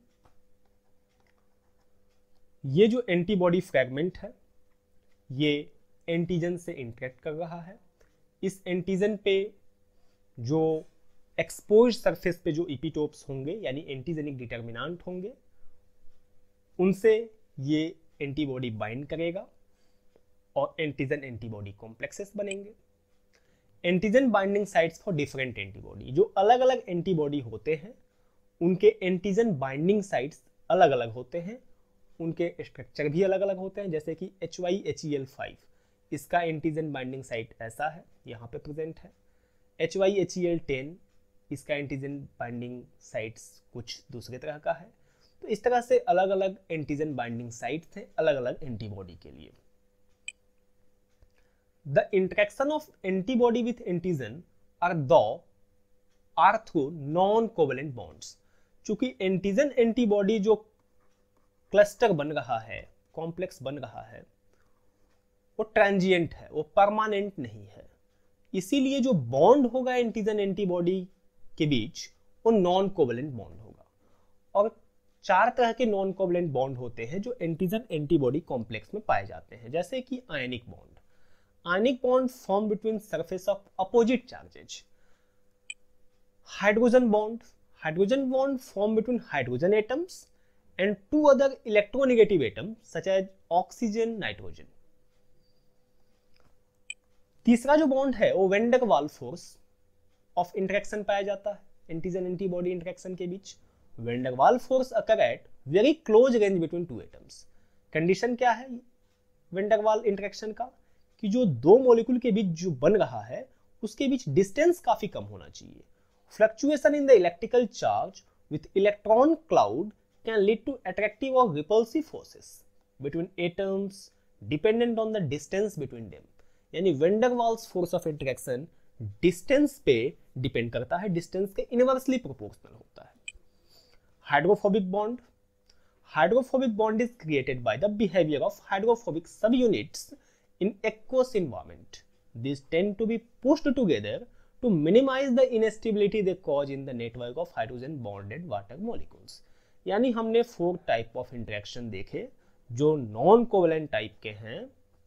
ये जो एंटीबॉडी फ्रैगमेंट है ये एंटीजन से इंटरेक्ट कर रहा है। इस एंटीजन पे जो एक्सपोज्ड सरफेस पे जो इपिटोप्स होंगे यानी एंटीजेनिक डिटर्मिनेंट होंगे, उनसे ये एंटीबॉडी बाइंड करेगा और एंटीजन एंटीबॉडी कॉम्प्लेक्सेस बनेंगे। Antigen binding sites for different antibody, जो अलग अलग एंटीबॉडी होते हैं उनके एंटीजन बाइंडिंग साइट्स अलग अलग होते हैं, उनके स्ट्रक्चर भी अलग अलग होते हैं। जैसे कि H Y H E L five, इसका एंटीजन बाइंडिंग साइट ऐसा है, यहाँ पे प्रेजेंट है। H Y H E L ten, इसका एंटीजन बाइंडिंग साइट्स कुछ दूसरे तरह का है। तो इस तरह से अलग अलग एंटीजन बाइंडिंग साइट्स हैं अलग अलग एंटीबॉडी के लिए। The interaction of antibody with antigen are दो are through non covalent bonds. चूंकि एंटीजन एंटीबॉडी जो क्लस्टर बन रहा है, कॉम्प्लेक्स बन रहा है, वो ट्रांजिएंट है, वो परमानेंट नहीं है, इसीलिए जो बॉन्ड होगा एंटीजन एंटीबॉडी के बीच वो नॉन कोवेलेंट बॉन्ड होगा। और चार तरह के नॉन कोवेलेंट बॉन्ड होते हैं जो एंटीजन एंटीबॉडी कॉम्प्लेक्स में पाए जाते हैं, जैसे कि ionic bond. Ionic bond form between surface of opposite charges. Hydrogen bond, hydrogen bond form between hydrogen atoms and two other electronegative atoms such as oxygen, nitrogen। तीसरा जो बॉन्ड है वो when der Waal force of interaction पाया जाता है antigen antibody interaction के बीच। Van der Waal force occur at very close range between two atoms. Condition क्या है वेन डर वाल इंटरेक्शन का, कि जो दो मॉलिक्यूल के बीच जो बन रहा है उसके बीच डिस्टेंस काफी कम होना चाहिए। Fluctuation in the electrical charge with electron cloud can lead to attractive or repulsive forces between atoms dependent on the distance between them। यानी van der Waals force of interaction distance पे depend करता है, distance के inversely proportional होता है। Hydrophobic bond, hydrophobic bond is created by the behaviour of hydrophobic subunits in aqueous environment. These tend to be pushed together to minimize the instability they cause in the network of hydrogen bonded water molecules। यानी हमने four type of interaction देखे जो non covalent type के हैं।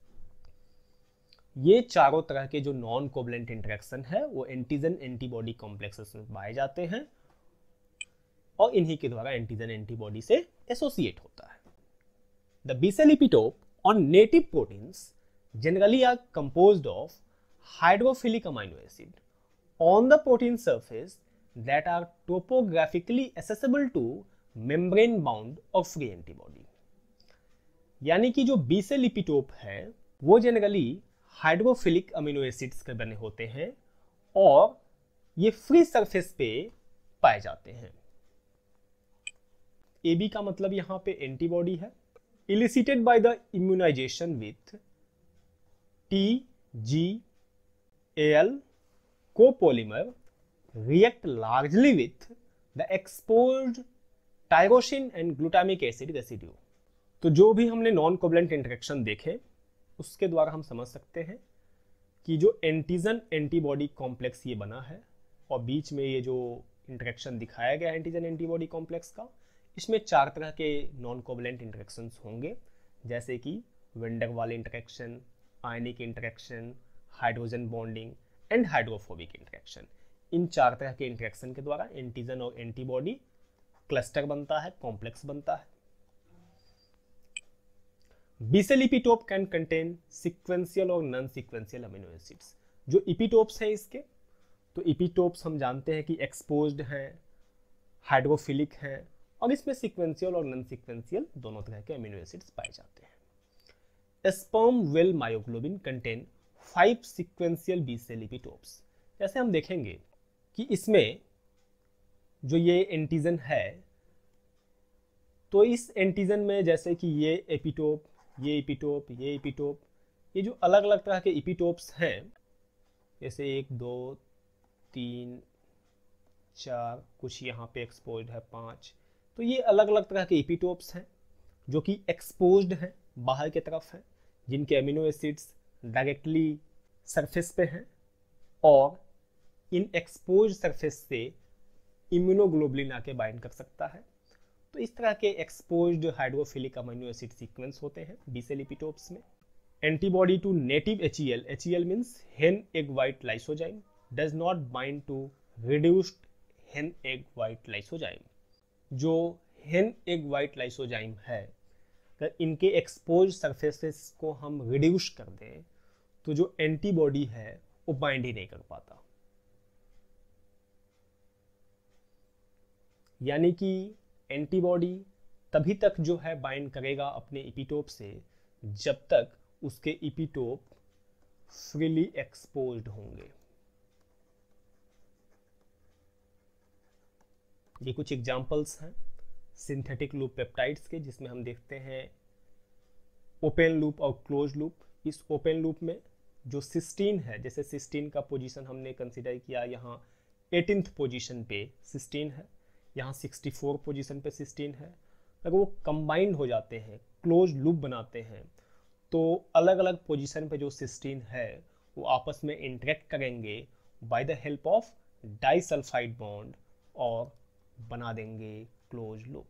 ये चारों तरह के जो नॉन कोवेलेंट इंटरेक्शन है वो एंटीजन एंटीबॉडी कॉम्प्लेक्सेस में पाए जाते हैं और इन्हीं के द्वारा एंटीजन एंटीबॉडी से एसोसिएट होता है। The basal epitope on native proteins generally are composed of hydrophilic amino acid on the protein surface that are topographically accessible to membrane bound और फ्री एंटीबॉडी। यानी कि जो बेसल एपिटोप है वो generally hydrophilic amino acids के बने होते हैं और ये फ्री सरफेस पे पाए जाते हैं। ए बी का मतलब यहां पे एंटीबॉडी है। Elicited by the immunization with T G L copolymer react largely with the exposed tyrosine and glutamic acid residue. तो जो भी हमने नॉन कोवलेंट इंटरेक्शन देखे उसके द्वारा हम समझ सकते हैं कि जो एंटीजन एंटीबॉडी कॉम्प्लेक्स ये बना है और बीच में ये जो इंटरेक्शन दिखाया गया है एंटीजन एंटीबॉडी कॉम्प्लेक्स का, इसमें चार तरह के नॉन कोवलेंट इंटरेक्शंस होंगे, जैसे कि van der Waal interaction, ionic interaction, hydrogen bonding and hydrophobic interaction. इन चार तरह के इंटरेक्शन के द्वारा एंटीजन और एंटीबॉडी क्लस्टर बनता है, कॉम्प्लेक्स बनता है। B cell epitope can contain sequential और नॉन सीक्वेंशियल अमीनो एसिड्स। जो इपिटोप्स हैं इसके, तो इपिटोप्स हम जानते हैं कि एक्सपोज्ड हैं, हाइड्रोफिलिक हैं, और इसमें सीक्वेंशियल और नॉन सीक्वेंशियल दोनों तरह के अमीनो एसिड्स पाए जाते हैं। Sperm whale myoglobin contain five sequential B cell epitopes. जैसे हम देखेंगे कि इसमें जो ये एंटीजन है, तो इस एंटीजन में जैसे कि ये एपिटोप, ये एपिटोप, ये एपिटोप, ये जो अलग अलग तरह के एपिटोप्स हैं, जैसे एक, दो, तीन, चार, कुछ यहाँ पे एक्सपोज्ड है पांच, तो ये अलग अलग तरह के एपिटोप्स हैं जो कि एक्सपोज्ड हैं, बाहर की तरफ हैं, जिनके अमीनो एसिड्स डायरेक्टली सरफेस पे हैं और इन एक्सपोज सरफेस से इम्यूनोग्लोबुलिन आके बाइंड कर सकता है। तो इस तरह के exposed hydrophilic amino acid sequence होते हैं बी सेल इपिटोप्स में। Antibody to native H E L, H E L means hen egg white lysozyme, does not bind to reduced hen egg white lysozyme. जो hen egg white lysozyme है, अगर इनके expose surfaces को हम reduce कर दें तो जो एंटीबॉडी है वो बाइंड ही नहीं कर पाता। यानी कि एंटीबॉडी तभी तक जो है बाइंड करेगा अपने इपिटोप से जब तक उसके इपिटोप फ्रीली एक्सपोज्ड होंगे। ये कुछ एग्जांपल्स हैं सिंथेटिक लूप पेप्टाइड्स के, जिसमें हम देखते हैं ओपन लूप और क्लोज लूप। इस ओपन लूप में जो सिस्टीन है, जैसे सिस्टीन का पोजीशन हमने कंसीडर किया, यहाँ एटीन्थ पोजीशन पे सिस्टीन है, यहाँ सिक्सटी फोर पोजीशन पे सिस्टीन है। अगर वो कंबाइंड हो जाते हैं, क्लोज लूप बनाते हैं, तो अलग अलग पोजीशन पे जो सिस्टीन है वो आपस में इंटरेक्ट करेंगे by the help of disulphide bond और बना देंगे close loop.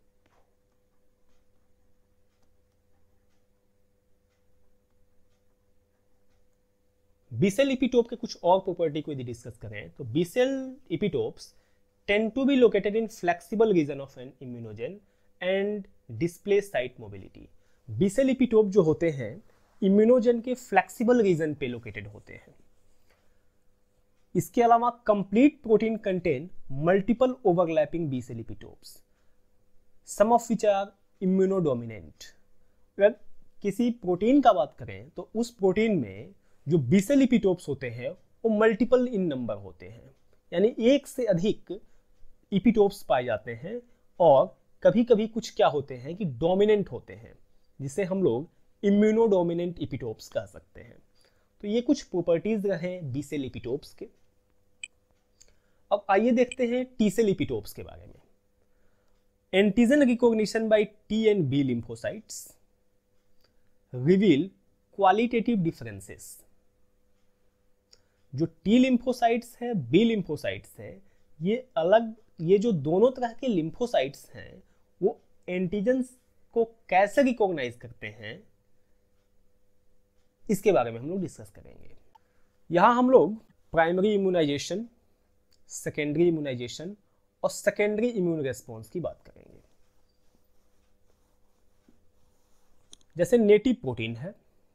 B cell epitope के कुछ और प्रॉपर्टी को यदि डिस्कस करें तो B cell epitopes tend to be located in flexible region of an immunogen and display site mobility। B cell epitope जो होते हैं इम्यूनोजन के फ्लेक्सिबल रीजन पे लोकेटेड होते हैं। इसके अलावा complete protein contain multiple overlapping B cell epitopes, some of which are immunodominant. अगर किसी प्रोटीन का बात करें तो उस प्रोटीन में जो बी सेल इपिटोप्स होते हैं वो मल्टीपल इन नंबर होते हैं, यानी एक से अधिक इपिटोप्स पाए जाते हैं, और कभी कभी कुछ क्या होते हैं कि डोमिनेंट होते हैं, जिसे हम लोग इम्यूनोडोमिनेंट इपिटोप्स कह सकते हैं। तो ये कुछ प्रॉपर्टीज रहे बी सेल इपिटोप्स के। अब आइए देखते हैं टी सेल इपिटोप्स के बारे में। Antigen recognition by T and B lymphocytes reveal qualitative differences. जो टी लिम्फोसाइट्स है, बी लिम्फोसाइट्स है, ये अलग, ये जो दोनों तरह के लिम्फोसाइट्स हैं वो एंटीजेंस को कैसे रिकॉग्नाइज करते हैं, इसके बारे में हम लोग डिस्कस करेंगे। यहां हम लोग प्राइमरी इम्यूनाइजेशन, सेकेंडरी इम्यूनाइजेशन और सेकेंडरी इम्यून रेस्पॉन्स की बात करेंगे। जैसे नेटिव प्रोटीन है,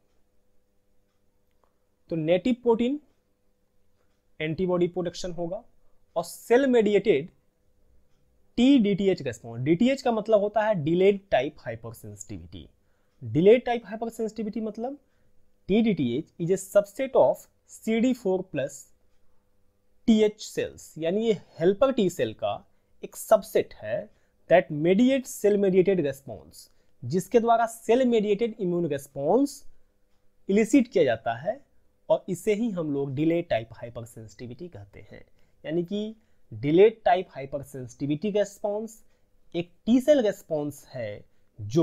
तो नेटिव प्रोटीन एंटीबॉडी प्रोडक्शन होगा, और cell mediated T D T H response. D T H का मतलब होता है delayed type hypersensitivity. Delayed type hypersensitivity मतलब T D T H is a subset of C D four plus T H cells, यानी ये helper T cell का एक subset है that mediate cell mediated response, जिसके द्वारा cell mediated immune response elicit किया जाता है, और इसे ही हम लोग डिलेड टाइप हाइपरसेंसिटिविटी कहते हैं। यानी कि डिलेड टाइप हाइपरसेंसिटिविटी रेस्पॉन्स एक टी सेल रेस्पॉन्स है जो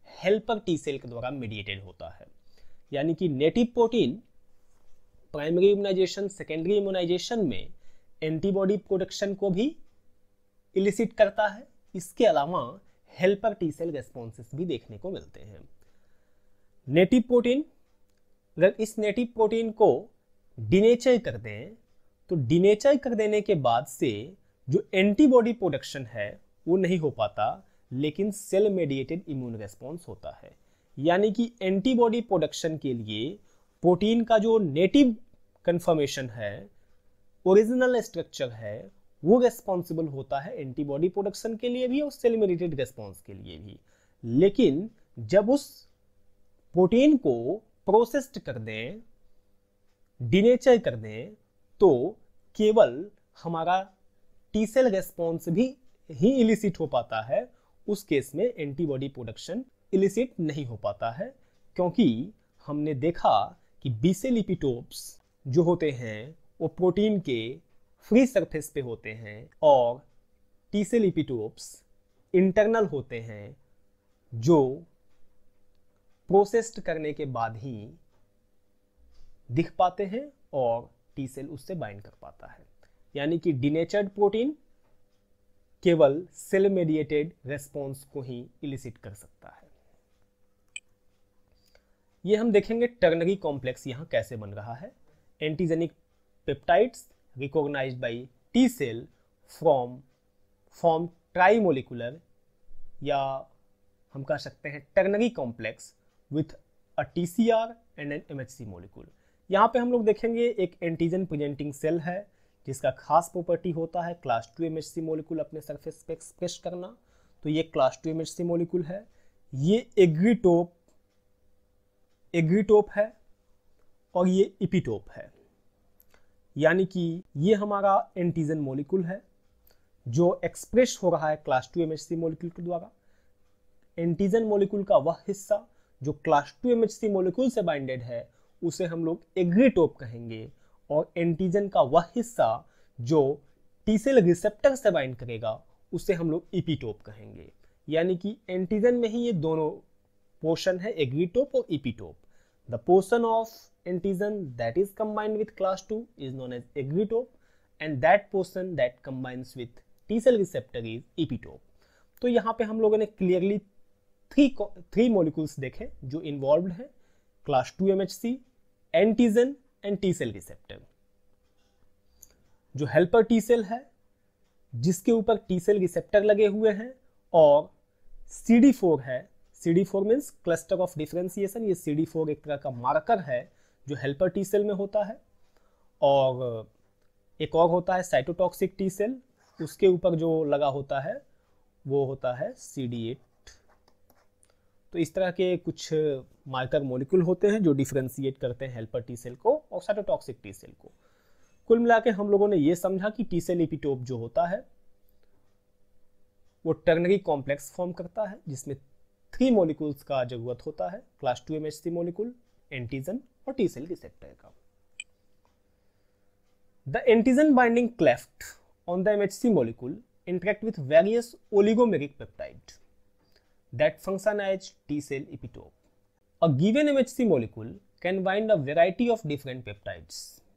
हेल्पर टी सेल के द्वारा मीडिएटेड होता है। यानी कि native protein primary immunization, secondary immunization में एंटीबॉडी प्रोडक्शन को भी इलिसिट करता है। इसके अलावा हेल्पर टी सेल रेस्पॉन्सेस भी देखने को मिलते हैं। नेटिव प्रोटीन, अगर इस नेटिव प्रोटीन को डिनेचर कर दें तो डिनेचर कर देने के बाद से जो एंटीबॉडी प्रोडक्शन है वो नहीं हो पाता, लेकिन सेल मेडिएटेड इम्यून रेस्पॉन्स होता है। यानी कि एंटीबॉडी प्रोडक्शन के लिए प्रोटीन का जो नेटिव कन्फर्मेशन है, ओरिजिनल स्ट्रक्चर है, वो रेस्पॉन्सिबल होता है एंटीबॉडी प्रोडक्शन के लिए भी और सेल मेडिएटेड रेस्पॉन्स के लिए भी। लेकिन जब उस प्रोटीन को प्रोसेस्ड कर दें, डिनेचर कर दें, तो केवल हमारा टी सेल रेस्पॉन्स भी ही इलिसिट हो पाता है। उस केस में एंटीबॉडी प्रोडक्शन इलिसिट नहीं हो पाता है, क्योंकि हमने देखा कि बी सेल इपिटोप्स जो होते हैं वो प्रोटीन के फ्री सरफेस पे होते हैं और टी सेल इपिटोप्स इंटरनल होते हैं जो प्रोसेस्ड करने के बाद ही दिख पाते हैं और टी सेल उससे बाइंड कर पाता है। यानी कि डिनेचर्ड प्रोटीन केवल सेल मेडिएटेड रेस्पॉन्स को ही इलिसिट कर सकता है। ये हम देखेंगे टर्नरी कॉम्प्लेक्स यहां कैसे बन रहा है। Antigenic peptides recognized by T cell from form trimolecular, या हम कह सकते हैं ternary complex with a TCR and an MHC molecule. यहाँ पे हम लोग देखेंगे एक एंटीजन प्रेजेंटिंग सेल है जिसका खास प्रॉपर्टी होता है क्लास टू एमएचसी मॉलिक्यूल अपने सरफेस पे एक्सप्रेस करना। तो ये क्लास टू एमएचसी मॉलिक्यूल है, ये एग्रीटोप एग्रीटोप है और ये इपिटोप है। यानी कि ये हमारा एंटीजन मॉलिक्यूल है जो एक्सप्रेस हो रहा है क्लास टू एमएचसी मॉलिक्यूल के द्वारा। एंटीजन मॉलिक्यूल का वह हिस्सा जो क्लास टू एमएचसी मॉलिक्यूल से बाइंडेड है उसे हम लोग एग्रीटोप कहेंगे, और एंटीजन का वह हिस्सा जो टी सेल रिसेप्टर से बाइंड करेगा उसे हम लोग इपिटोप कहेंगे। यानी कि एंटीजन में ही ये दोनों पोर्शन है, एग्रीटोप और epitope. The portion of antigen that is combined with class two is known as agretope and that portion that combines with T cell receptor is epitope. तो यहाँ पे हम लोगों ने क्लियरली थ्री थ्री मॉलिक्यूल्स देखे जो involved है, class two MHC, antigen and T cell receptor. जो हेल्पर टी सेल है जिसके ऊपर टी सेल रिसेप्टर लगे हुए हैं, और सी डी फोर है, C D four means cluster of differentiation. ये सी डी फोर एक तरह का मार्कर है जो हेल्पर टी सेल में होता है। और एक और होता है साइटोटॉक्सिक टी सेल, उसके ऊपर जो लगा होता है वो होता है सी डी एट। तो इस तरह के कुछ मार्कर मॉलिक्यूल होते हैं जो डिफरेंशिएट करते हैं हेल्पर टी सेल को और साइटोटॉक्सिक टी सेल को। कुल मिला के हम लोगों ने ये समझा कि टी सेल इपिटोप जो होता है वो टर्नरी कॉम्प्लेक्स फॉर्म करता है जिसमें थ्री मॉलिक्यूल्स का जरूरत होता है, class two MHC molecule, antigen और टी सेल रिसेप्टर का। The antigen binding cleft on the MHC molecule interact with various oligomeric peptides that function as T cell epitope. A given M H C molecule can bind a variety of different peptides.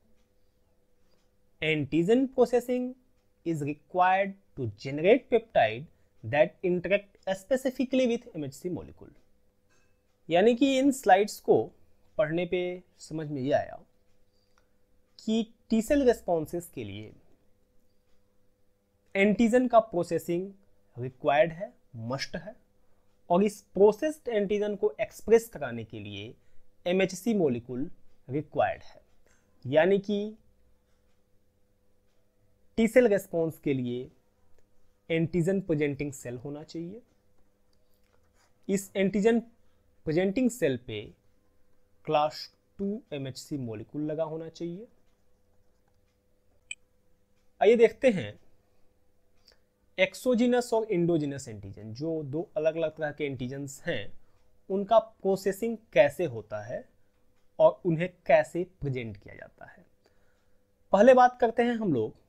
Antigen processing is required to generate peptide that interact specifically with M H C molecule. यानी कि इन slides को पढ़ने पे समझ में ये आया कि टी सेल रेस्पॉन्सेस के लिए एंटीजन का प्रोसेसिंग रिक्वायर्ड है, मस्ट है, और इस प्रोसेस्ड एंटीजन को एक्सप्रेस कराने के लिए एमएचसी मॉलिक्यूल रिक्वायर्ड है। यानी कि टी सेल रेस्पॉन्स के लिए एंटीजन प्रेजेंटिंग सेल होना चाहिए। इस एंटीजन प्रेजेंटिंग सेल पे क्लास टू एमएचसी मॉलिक्यूल लगा होना चाहिए। आइए देखते हैं एक्सोजिनस और इंडोजिनस एंटीजन, जो दो अलग अलग तरह के एंटीजेंस हैं, उनका प्रोसेसिंग कैसे होता है और उन्हें कैसे प्रेजेंट किया जाता है। पहले बात करते हैं हम लोग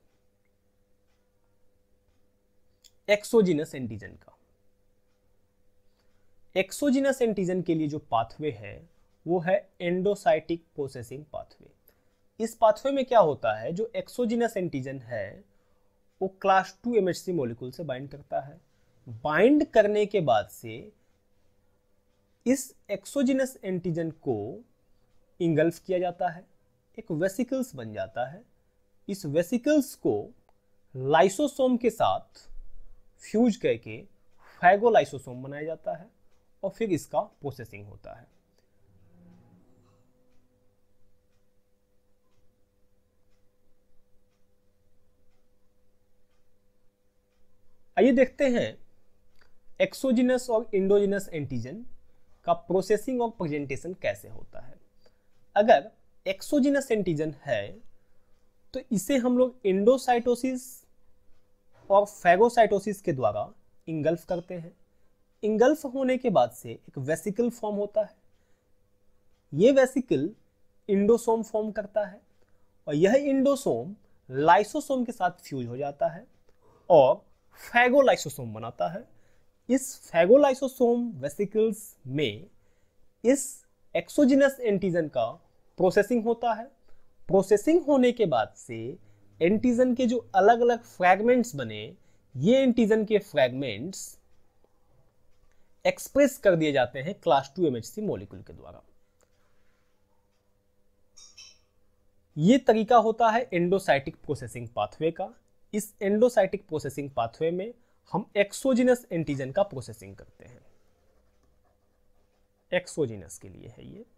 एक्सोजिनस एंटीजन का। एक्सोजिनस एंटीजन के लिए जो पाथवे है वो है एंडोसाइटिक प्रोसेसिंग पाथवे। इस पाथवे में क्या होता है, जो एक्सोजिनस एंटीजन है वो क्लास टू एमएचसी मॉलिक्यूल से बाइंड करता है। बाइंड करने के बाद से इस एक्सोजिनस एंटीजन को इंगल्फ किया जाता है, एक वेसिकल्स बन जाता है। इस वेसिकल्स को लाइसोसोम के साथ फ्यूज करके फैगोलाइसोसोम बनाया जाता है और फिर इसका प्रोसेसिंग होता है। आइए देखते हैं एक्सोजिनस और इंडोजिनस एंटीजन का प्रोसेसिंग और प्रेजेंटेशन कैसे होता है। अगर एक्सोजिनस एंटीजन है तो इसे हम लोग इंडोसाइटोसिस और फैगोसाइटोसिस के द्वारा इंगल्फ करते हैं। इंगल्फ होने के बाद से एक वेसिकल फॉर्म होता है। यह वेसिकल इंडोसोम फॉर्म करता है और यह इंडोसोम लाइसोसोम के साथ फ्यूज हो जाता है और फैगोलाइसोसोम बनाता है। इस फैगोलाइसोसोम वेसिकल्स में इस एक्सोजिनस एंटीजन का प्रोसेसिंग होता है। प्रोसेसिंग होने के बाद से एंटीजन के जो अलग अलग फ्रैगमेंट्स बने, ये एंटीजन के फ्रैगमेंट्स एक्सप्रेस कर दिए जाते हैं क्लास टू एमएचसी मॉलिक्यूल के द्वारा। ये तरीका होता है एंडोसाइटिक प्रोसेसिंग पाथवे का। इस एंडोसाइटिक प्रोसेसिंग पाथवे में हम एक्सोजिनस एंटीजन का प्रोसेसिंग करते हैं। एक्सोजिनस के लिए है ये।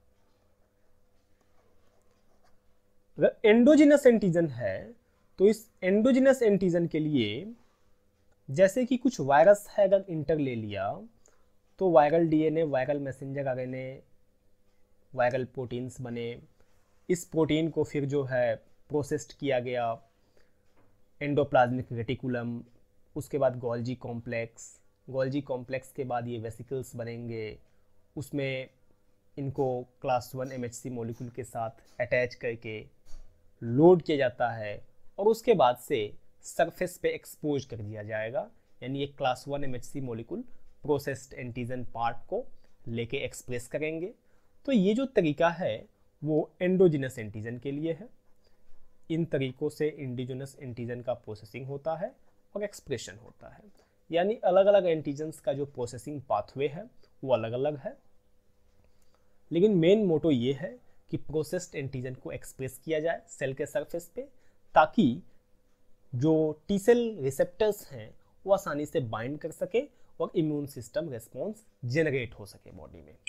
अगर एंडोजिनस एंटीजन है तो इस एंडोजिनस एंटीजन के लिए जैसे कि कुछ वायरस है, अगर इंटर ले लिया तो viral DNA, viral messenger RNA, viral proteins बने। इस प्रोटीन को फिर जो है प्रोसेस्ड किया गया एंडोप्लाज्मिक रेटिकुलम, उसके बाद गोल्जी कॉम्प्लेक्स। गोल्जी कॉम्प्लेक्स के बाद ये वेसिकल्स बनेंगे, उसमें इनको क्लास वन एमएचसी मॉलिक्यूल के साथ अटैच करके लोड किया जाता है और उसके बाद से सरफेस पे एक्सपोज कर दिया जाएगा। यानी ये class one MHC molecule processed antigen part को लेके एक्सप्रेस करेंगे। तो ये जो तरीका है वो एंडोजिनस एंटीजन के लिए है। इन तरीकों से इंडिजिनस एंटीजन का प्रोसेसिंग होता है और एक्सप्रेशन होता है। यानी अलग अलग एंटीजन्स का जो प्रोसेसिंग पाथवे है वो अलग अलग है, लेकिन मेन मोटो ये है कि प्रोसेस्ड एंटीजन को एक्सप्रेस किया जाए सेल के सरफेस पे, ताकि जो टी सेल रिसेप्टर्स हैं वो आसानी से बाइंड कर सके और इम्यून सिस्टम रेस्पॉन्स जनरेट हो सके बॉडी में।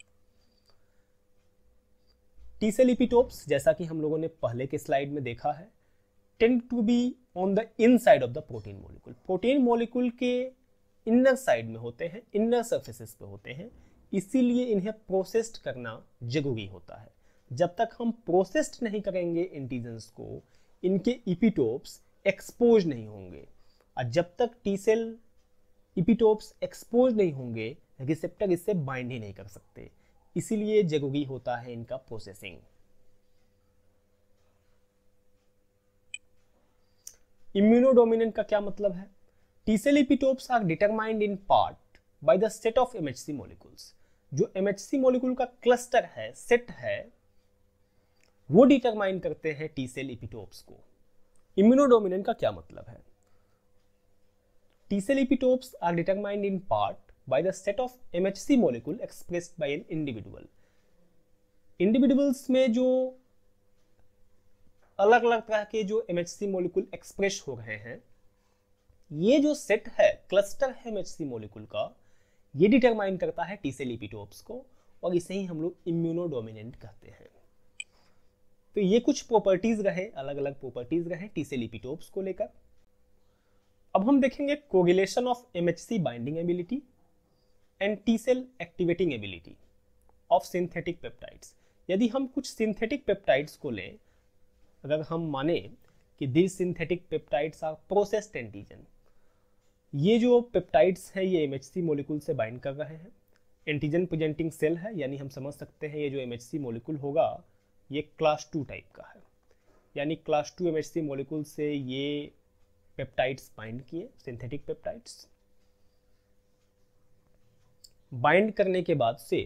टी सेल इपिटोप्स, जैसा कि हम लोगों ने पहले के स्लाइड में देखा है, tend to be on the inside of the protein molecule. Protein molecule के इनर साइड में होते हैं, इनर सर्फेसेस पे होते हैं, इसीलिए इन्हें प्रोसेस्ड करना जरूरी होता है। जब तक हम प्रोसेस्ड नहीं करेंगे एंटीजन्स को, इनके इपिटोप्स एक्सपोज नहीं होंगे, और जब तक टी सेल इपिटोप्स एक्सपोज नहीं होंगे रिसेप्टर इससे बाइंड ही नहीं कर सकते। इसीलिए जरूरी होता है इनका प्रोसेसिंग। इम्यूनोडोमिनेंट का क्या मतलब है? T cell epitopes are determined in part by the set of MHC molecules. जो एमएचसी मॉलिक्यूल का क्लस्टर है, सेट है, वो डिटरमाइन करते हैं टी सेल इपिटोप्स को। इम्यूनोडोमिनेंट का क्या मतलब है? T cell epitopes are determined in part by the set of M H C molecule expressed by an individual. Individuals में जो अलग अलग तरह के जो M H C molecule express हो रहे हैं, ये जो सेट है, क्लस्टर है M H C molecule का, ये डिटरमाइन करता है टी सेल इपिटोप्स को, और इसे ही हम लोग इम्यूनोडोमिनेंट कहते हैं। तो ये कुछ प्रॉपर्टीज रहे, अलग अलग प्रॉपर्टीज रहे टी सेल इपिटोप्स को लेकर। अब हम देखेंगे correlation of M H C binding ability and T cell activating ability of synthetic peptides. यदि हम कुछ सिंथेटिक पेप्टाइड्स को लें, अगर हम माने कि this synthetic peptides are processed antigen, ये जो पेप्टाइड्स हैं ये एमएचसी मॉलिक्यूल से बाइंड कर रहे हैं, एंटीजन प्रेजेंटिंग सेल है, यानी हम समझ सकते हैं ये जो एमएचसी मॉलिक्यूल होगा ये क्लास टू टाइप का है। यानी क्लास टू एमएचसी मॉलिक्यूल से ये पेप्टाइड्स बाइंड किए, सिंथेटिक पेप्टाइड्स। बाइंड करने के बाद से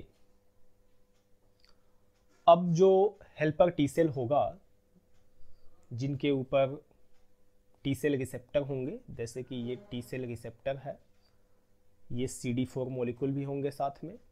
अब जो हेल्पर टी सेल होगा जिनके ऊपर टी सेल रिसेप्टर होंगे, जैसे कि ये टी सेल रिसेप्टर है, ये सी डी फोर मॉलिक्यूल भी होंगे साथ में,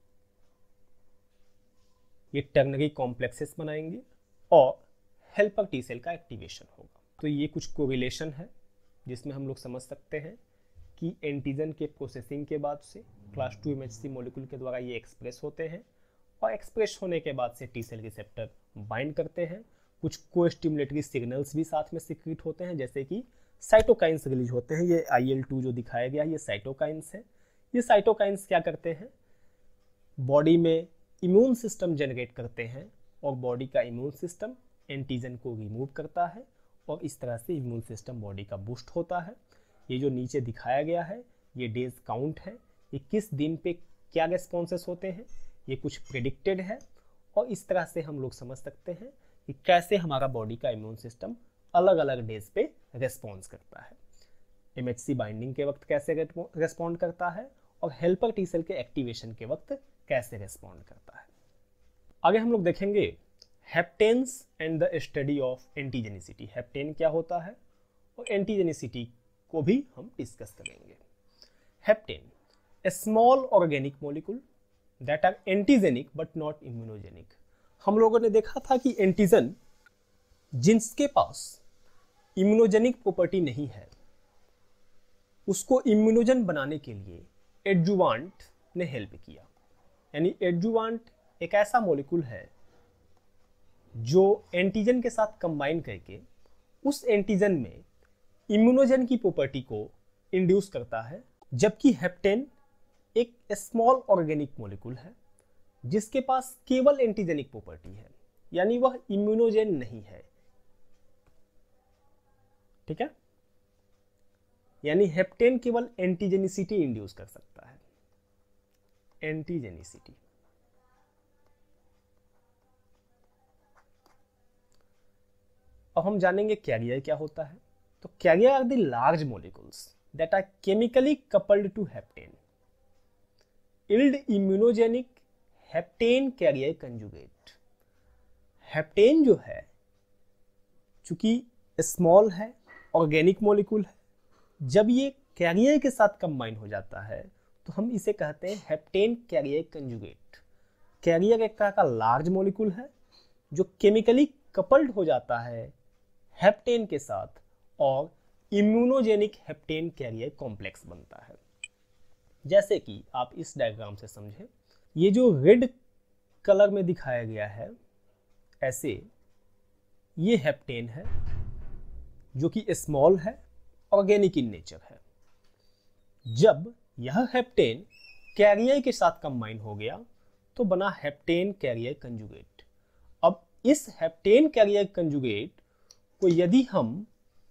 ये टर्नरी कॉम्प्लेक्सेस बनाएंगे और हेल्पर टी सेल का एक्टिवेशन होगा। तो ये कुछ कोरिलेशन है जिसमें हम लोग समझ सकते हैं कि एंटीजन के प्रोसेसिंग के बाद से class two M H C molecule के द्वारा ये एक्सप्रेस होते हैं और एक्सप्रेस होने के बाद से टी सेल रिसेप्टर बाइंड करते हैं। कुछ को स्टिमुलेटरी सिग्नल्स भी साथ में सिक्रीट होते हैं, जैसे कि साइटोकाइंस रिलीज होते हैं। ये आई एल टू जो दिखाया गया है ये साइटोकाइंस है। ये साइटोकाइंस क्या करते हैं, बॉडी में इम्यून सिस्टम जनरेट करते हैं और बॉडी का इम्यून सिस्टम एंटीजन को रिमूव करता है और इस तरह से इम्यून सिस्टम बॉडी का बूस्ट होता है। ये जो नीचे दिखाया गया है ये डेज काउंट है, ये किस दिन पे क्या रेस्पॉन्सेस होते हैं ये कुछ प्रेडिक्टेड है और इस तरह से हम लोग समझ सकते हैं कि कैसे हमारा बॉडी का इम्यून सिस्टम अलग अलग डेज पे रेस्पॉन्स करता है। एम एच सी बाइंडिंग के वक्त कैसे रेस्पॉन्ड करता है और हेल्पर टी सेल के एक्टिवेशन के वक्त कैसे रेस्पॉन्ड करता है। आगे हम लोग देखेंगे haptens and the study of antigenicity. Hapten क्या होता है और एंटीजेनिसिटी को भी हम डिस्कस करेंगे। Hapten, a small organic molecule that are antigenic but not immunogenic. हम लोगों ने देखा था कि एंटीजन जिनके पास इम्यूनोजेनिक प्रॉपर्टी नहीं है उसको इम्यूनोजन बनाने के लिए एडजुवांट ने हेल्प किया। यानी एडजुवांट एक ऐसा मॉलिक्यूल है जो एंटीजन के साथ कंबाइन करके उस एंटीजन में इम्यूनोजन की प्रॉपर्टी को इंड्यूस करता है, जबकि हेप्टेन एक स्मॉल ऑर्गेनिक मॉलिक्यूल है जिसके पास केवल एंटीजेनिक प्रॉपर्टी है, यानी वह इम्यूनोजेन नहीं है। ठीक है, यानी हेप्टेन केवल एंटीजेनिसिटी इंड्यूस कर सकता है, एंटीजेनिसिटी। अब हम जानेंगे कैरियर क्या होता है। तो carrier are the large molecules that are chemically coupled to hapten yield immunogenic hapten carrier conjugate. Hapten जो है चूंकि स्मॉल है, ऑर्गेनिक मॉलिक्यूल है, जब ये कैरियर के साथ कंबाइन हो जाता है तो हम इसे कहते हैं हेप्टेन कैरियर कंजुगेट। कैरियर एक तरह का लार्ज मॉलिक्यूल है जो केमिकली कपल्ड हो जाता है हेप्टेन के साथ और इम्यूनोजेनिक हेप्टेन कैरियर कॉम्प्लेक्स बनता है। जैसे कि आप इस डायग्राम से समझें, ये जो रेड कलर में दिखाया गया है ऐसे, ये हेप्टेन है जो कि स्मॉल है, ऑर्गेनिक इन नेचर है। जब यह हेप्टेन कैरियर के साथ कंबाइन हो गया तो बना हेप्टेन कैरियर कंजुगेट। अब इस हेप्टेन कैरियर कंजुगेट को यदि हम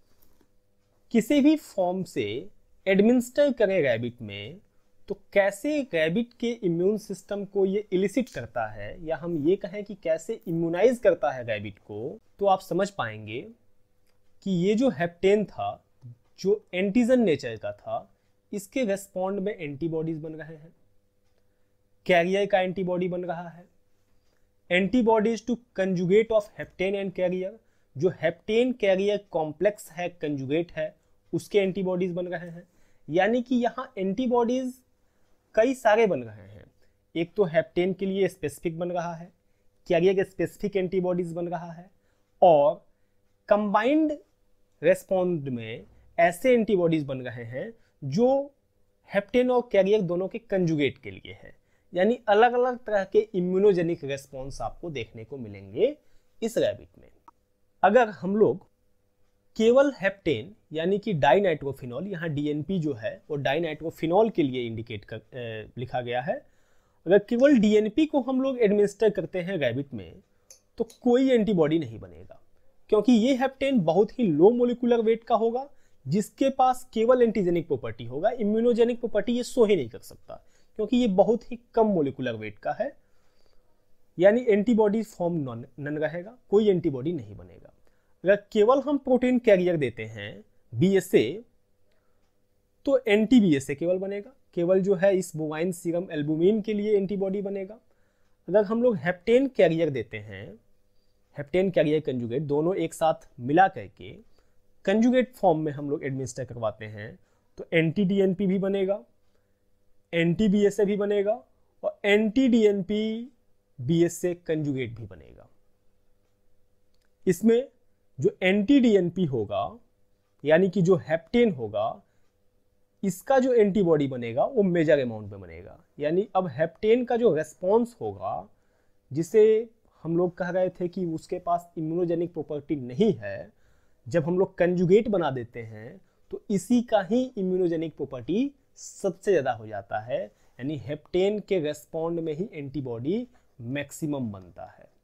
किसी भी फॉर्म से एडमिनिस्टर करें रैबिट में तो कैसे रैबिट के इम्यून सिस्टम को ये इलिसिट करता है, या हम ये कहें कि कैसे इम्यूनाइज करता है रैबिट को, तो आप समझ पाएंगे कि ये जो हेप्टेन था जो एंटीजन नेचर का था, इसके रेस्पॉन्ड में एंटीबॉडीज बन रहे हैं, कैरियर का एंटीबॉडी बन रहा है, antibodies to conjugate of hapten and carrier, जो हेप्टेन कैरियर कॉम्प्लेक्स है, कंजुगेट है, उसके एंटीबॉडीज बन रहे हैं। यानी कि यहाँ एंटीबॉडीज कई सारे बन रहे हैं। एक तो हेप्टेन के लिए स्पेसिफिक बन रहा है, कैरियर के स्पेसिफिक एंटीबॉडीज बन रहा है, और कंबाइंड रेस्पॉन्ड में ऐसे एंटीबॉडीज बन रहे हैं जो हेप्टेन और कैरियर दोनों के कंजुगेट के लिए है। यानी अलग अलग तरह के इम्यूनोजेनिक रेस्पॉन्स आपको देखने को मिलेंगे इस रैबिट में। अगर हम लोग केवल हेप्टेन यानी कि डाइनाइट्रोफिनॉल, यहाँ डीएनपी जो है वो डाइनाइट्रोफिनॉल के लिए इंडिकेट कर ए, लिखा गया है, अगर केवल डीएनपी को हम लोग एडमिनिस्टर करते हैं रैबिट में तो कोई एंटीबॉडी नहीं बनेगा, क्योंकि ये हेप्टेन बहुत ही लो मोलिकुलर वेट का होगा जिसके पास केवल एंटीजेनिक प्रॉपर्टी होगा। इम्यूनोजेनिक प्रॉपर्टी ये शो ही नहीं कर सकता क्योंकि ये बहुत ही कम मोलिकुलर वेट का है, यानी एंटीबॉडी फॉर्म नॉन नन रहेगा, कोई एंटीबॉडी नहीं बनेगा। अगर केवल हम प्रोटीन कैरियर देते हैं बीएसए तो एंटी बीएसए केवल बनेगा, केवल जो है इस बोवाइन सीरम एल्बुमिन के लिए एंटीबॉडी बनेगा। अगर हम लोग हेप्टेन कैरियर देते हैं, हेप्टेन कैरियर कंजुगेट दोनों एक साथ मिला करके कंजुगेट फॉर्म में हम लोग एडमिनिस्टर करवाते हैं, तो एंटी डीएनपी भी बनेगा, एंटी बीएसए भी बनेगा और एंटी डीएनपी बीएसए कंजुगेट भी बनेगा। इसमें जो एंटी डीएनपी होगा यानी कि जो हेप्टेन होगा, इसका जो एंटीबॉडी बनेगा वो मेजर अमाउंट में बनेगा। यानी अब हेप्टेन का जो रेस्पॉन्स होगा, जिसे हम लोग कह रहे थे कि उसके पास इम्यूनोजेनिक प्रॉपर्टी नहीं है, जब हम लोग कंजुगेट बना देते हैं तो इसी का ही इम्यूनोजेनिक प्रॉपर्टी सबसे ज़्यादा हो जाता है। यानी हेप्टेन के रेस्पॉन्ड में ही एंटीबॉडी मैक्सिमम बनता है।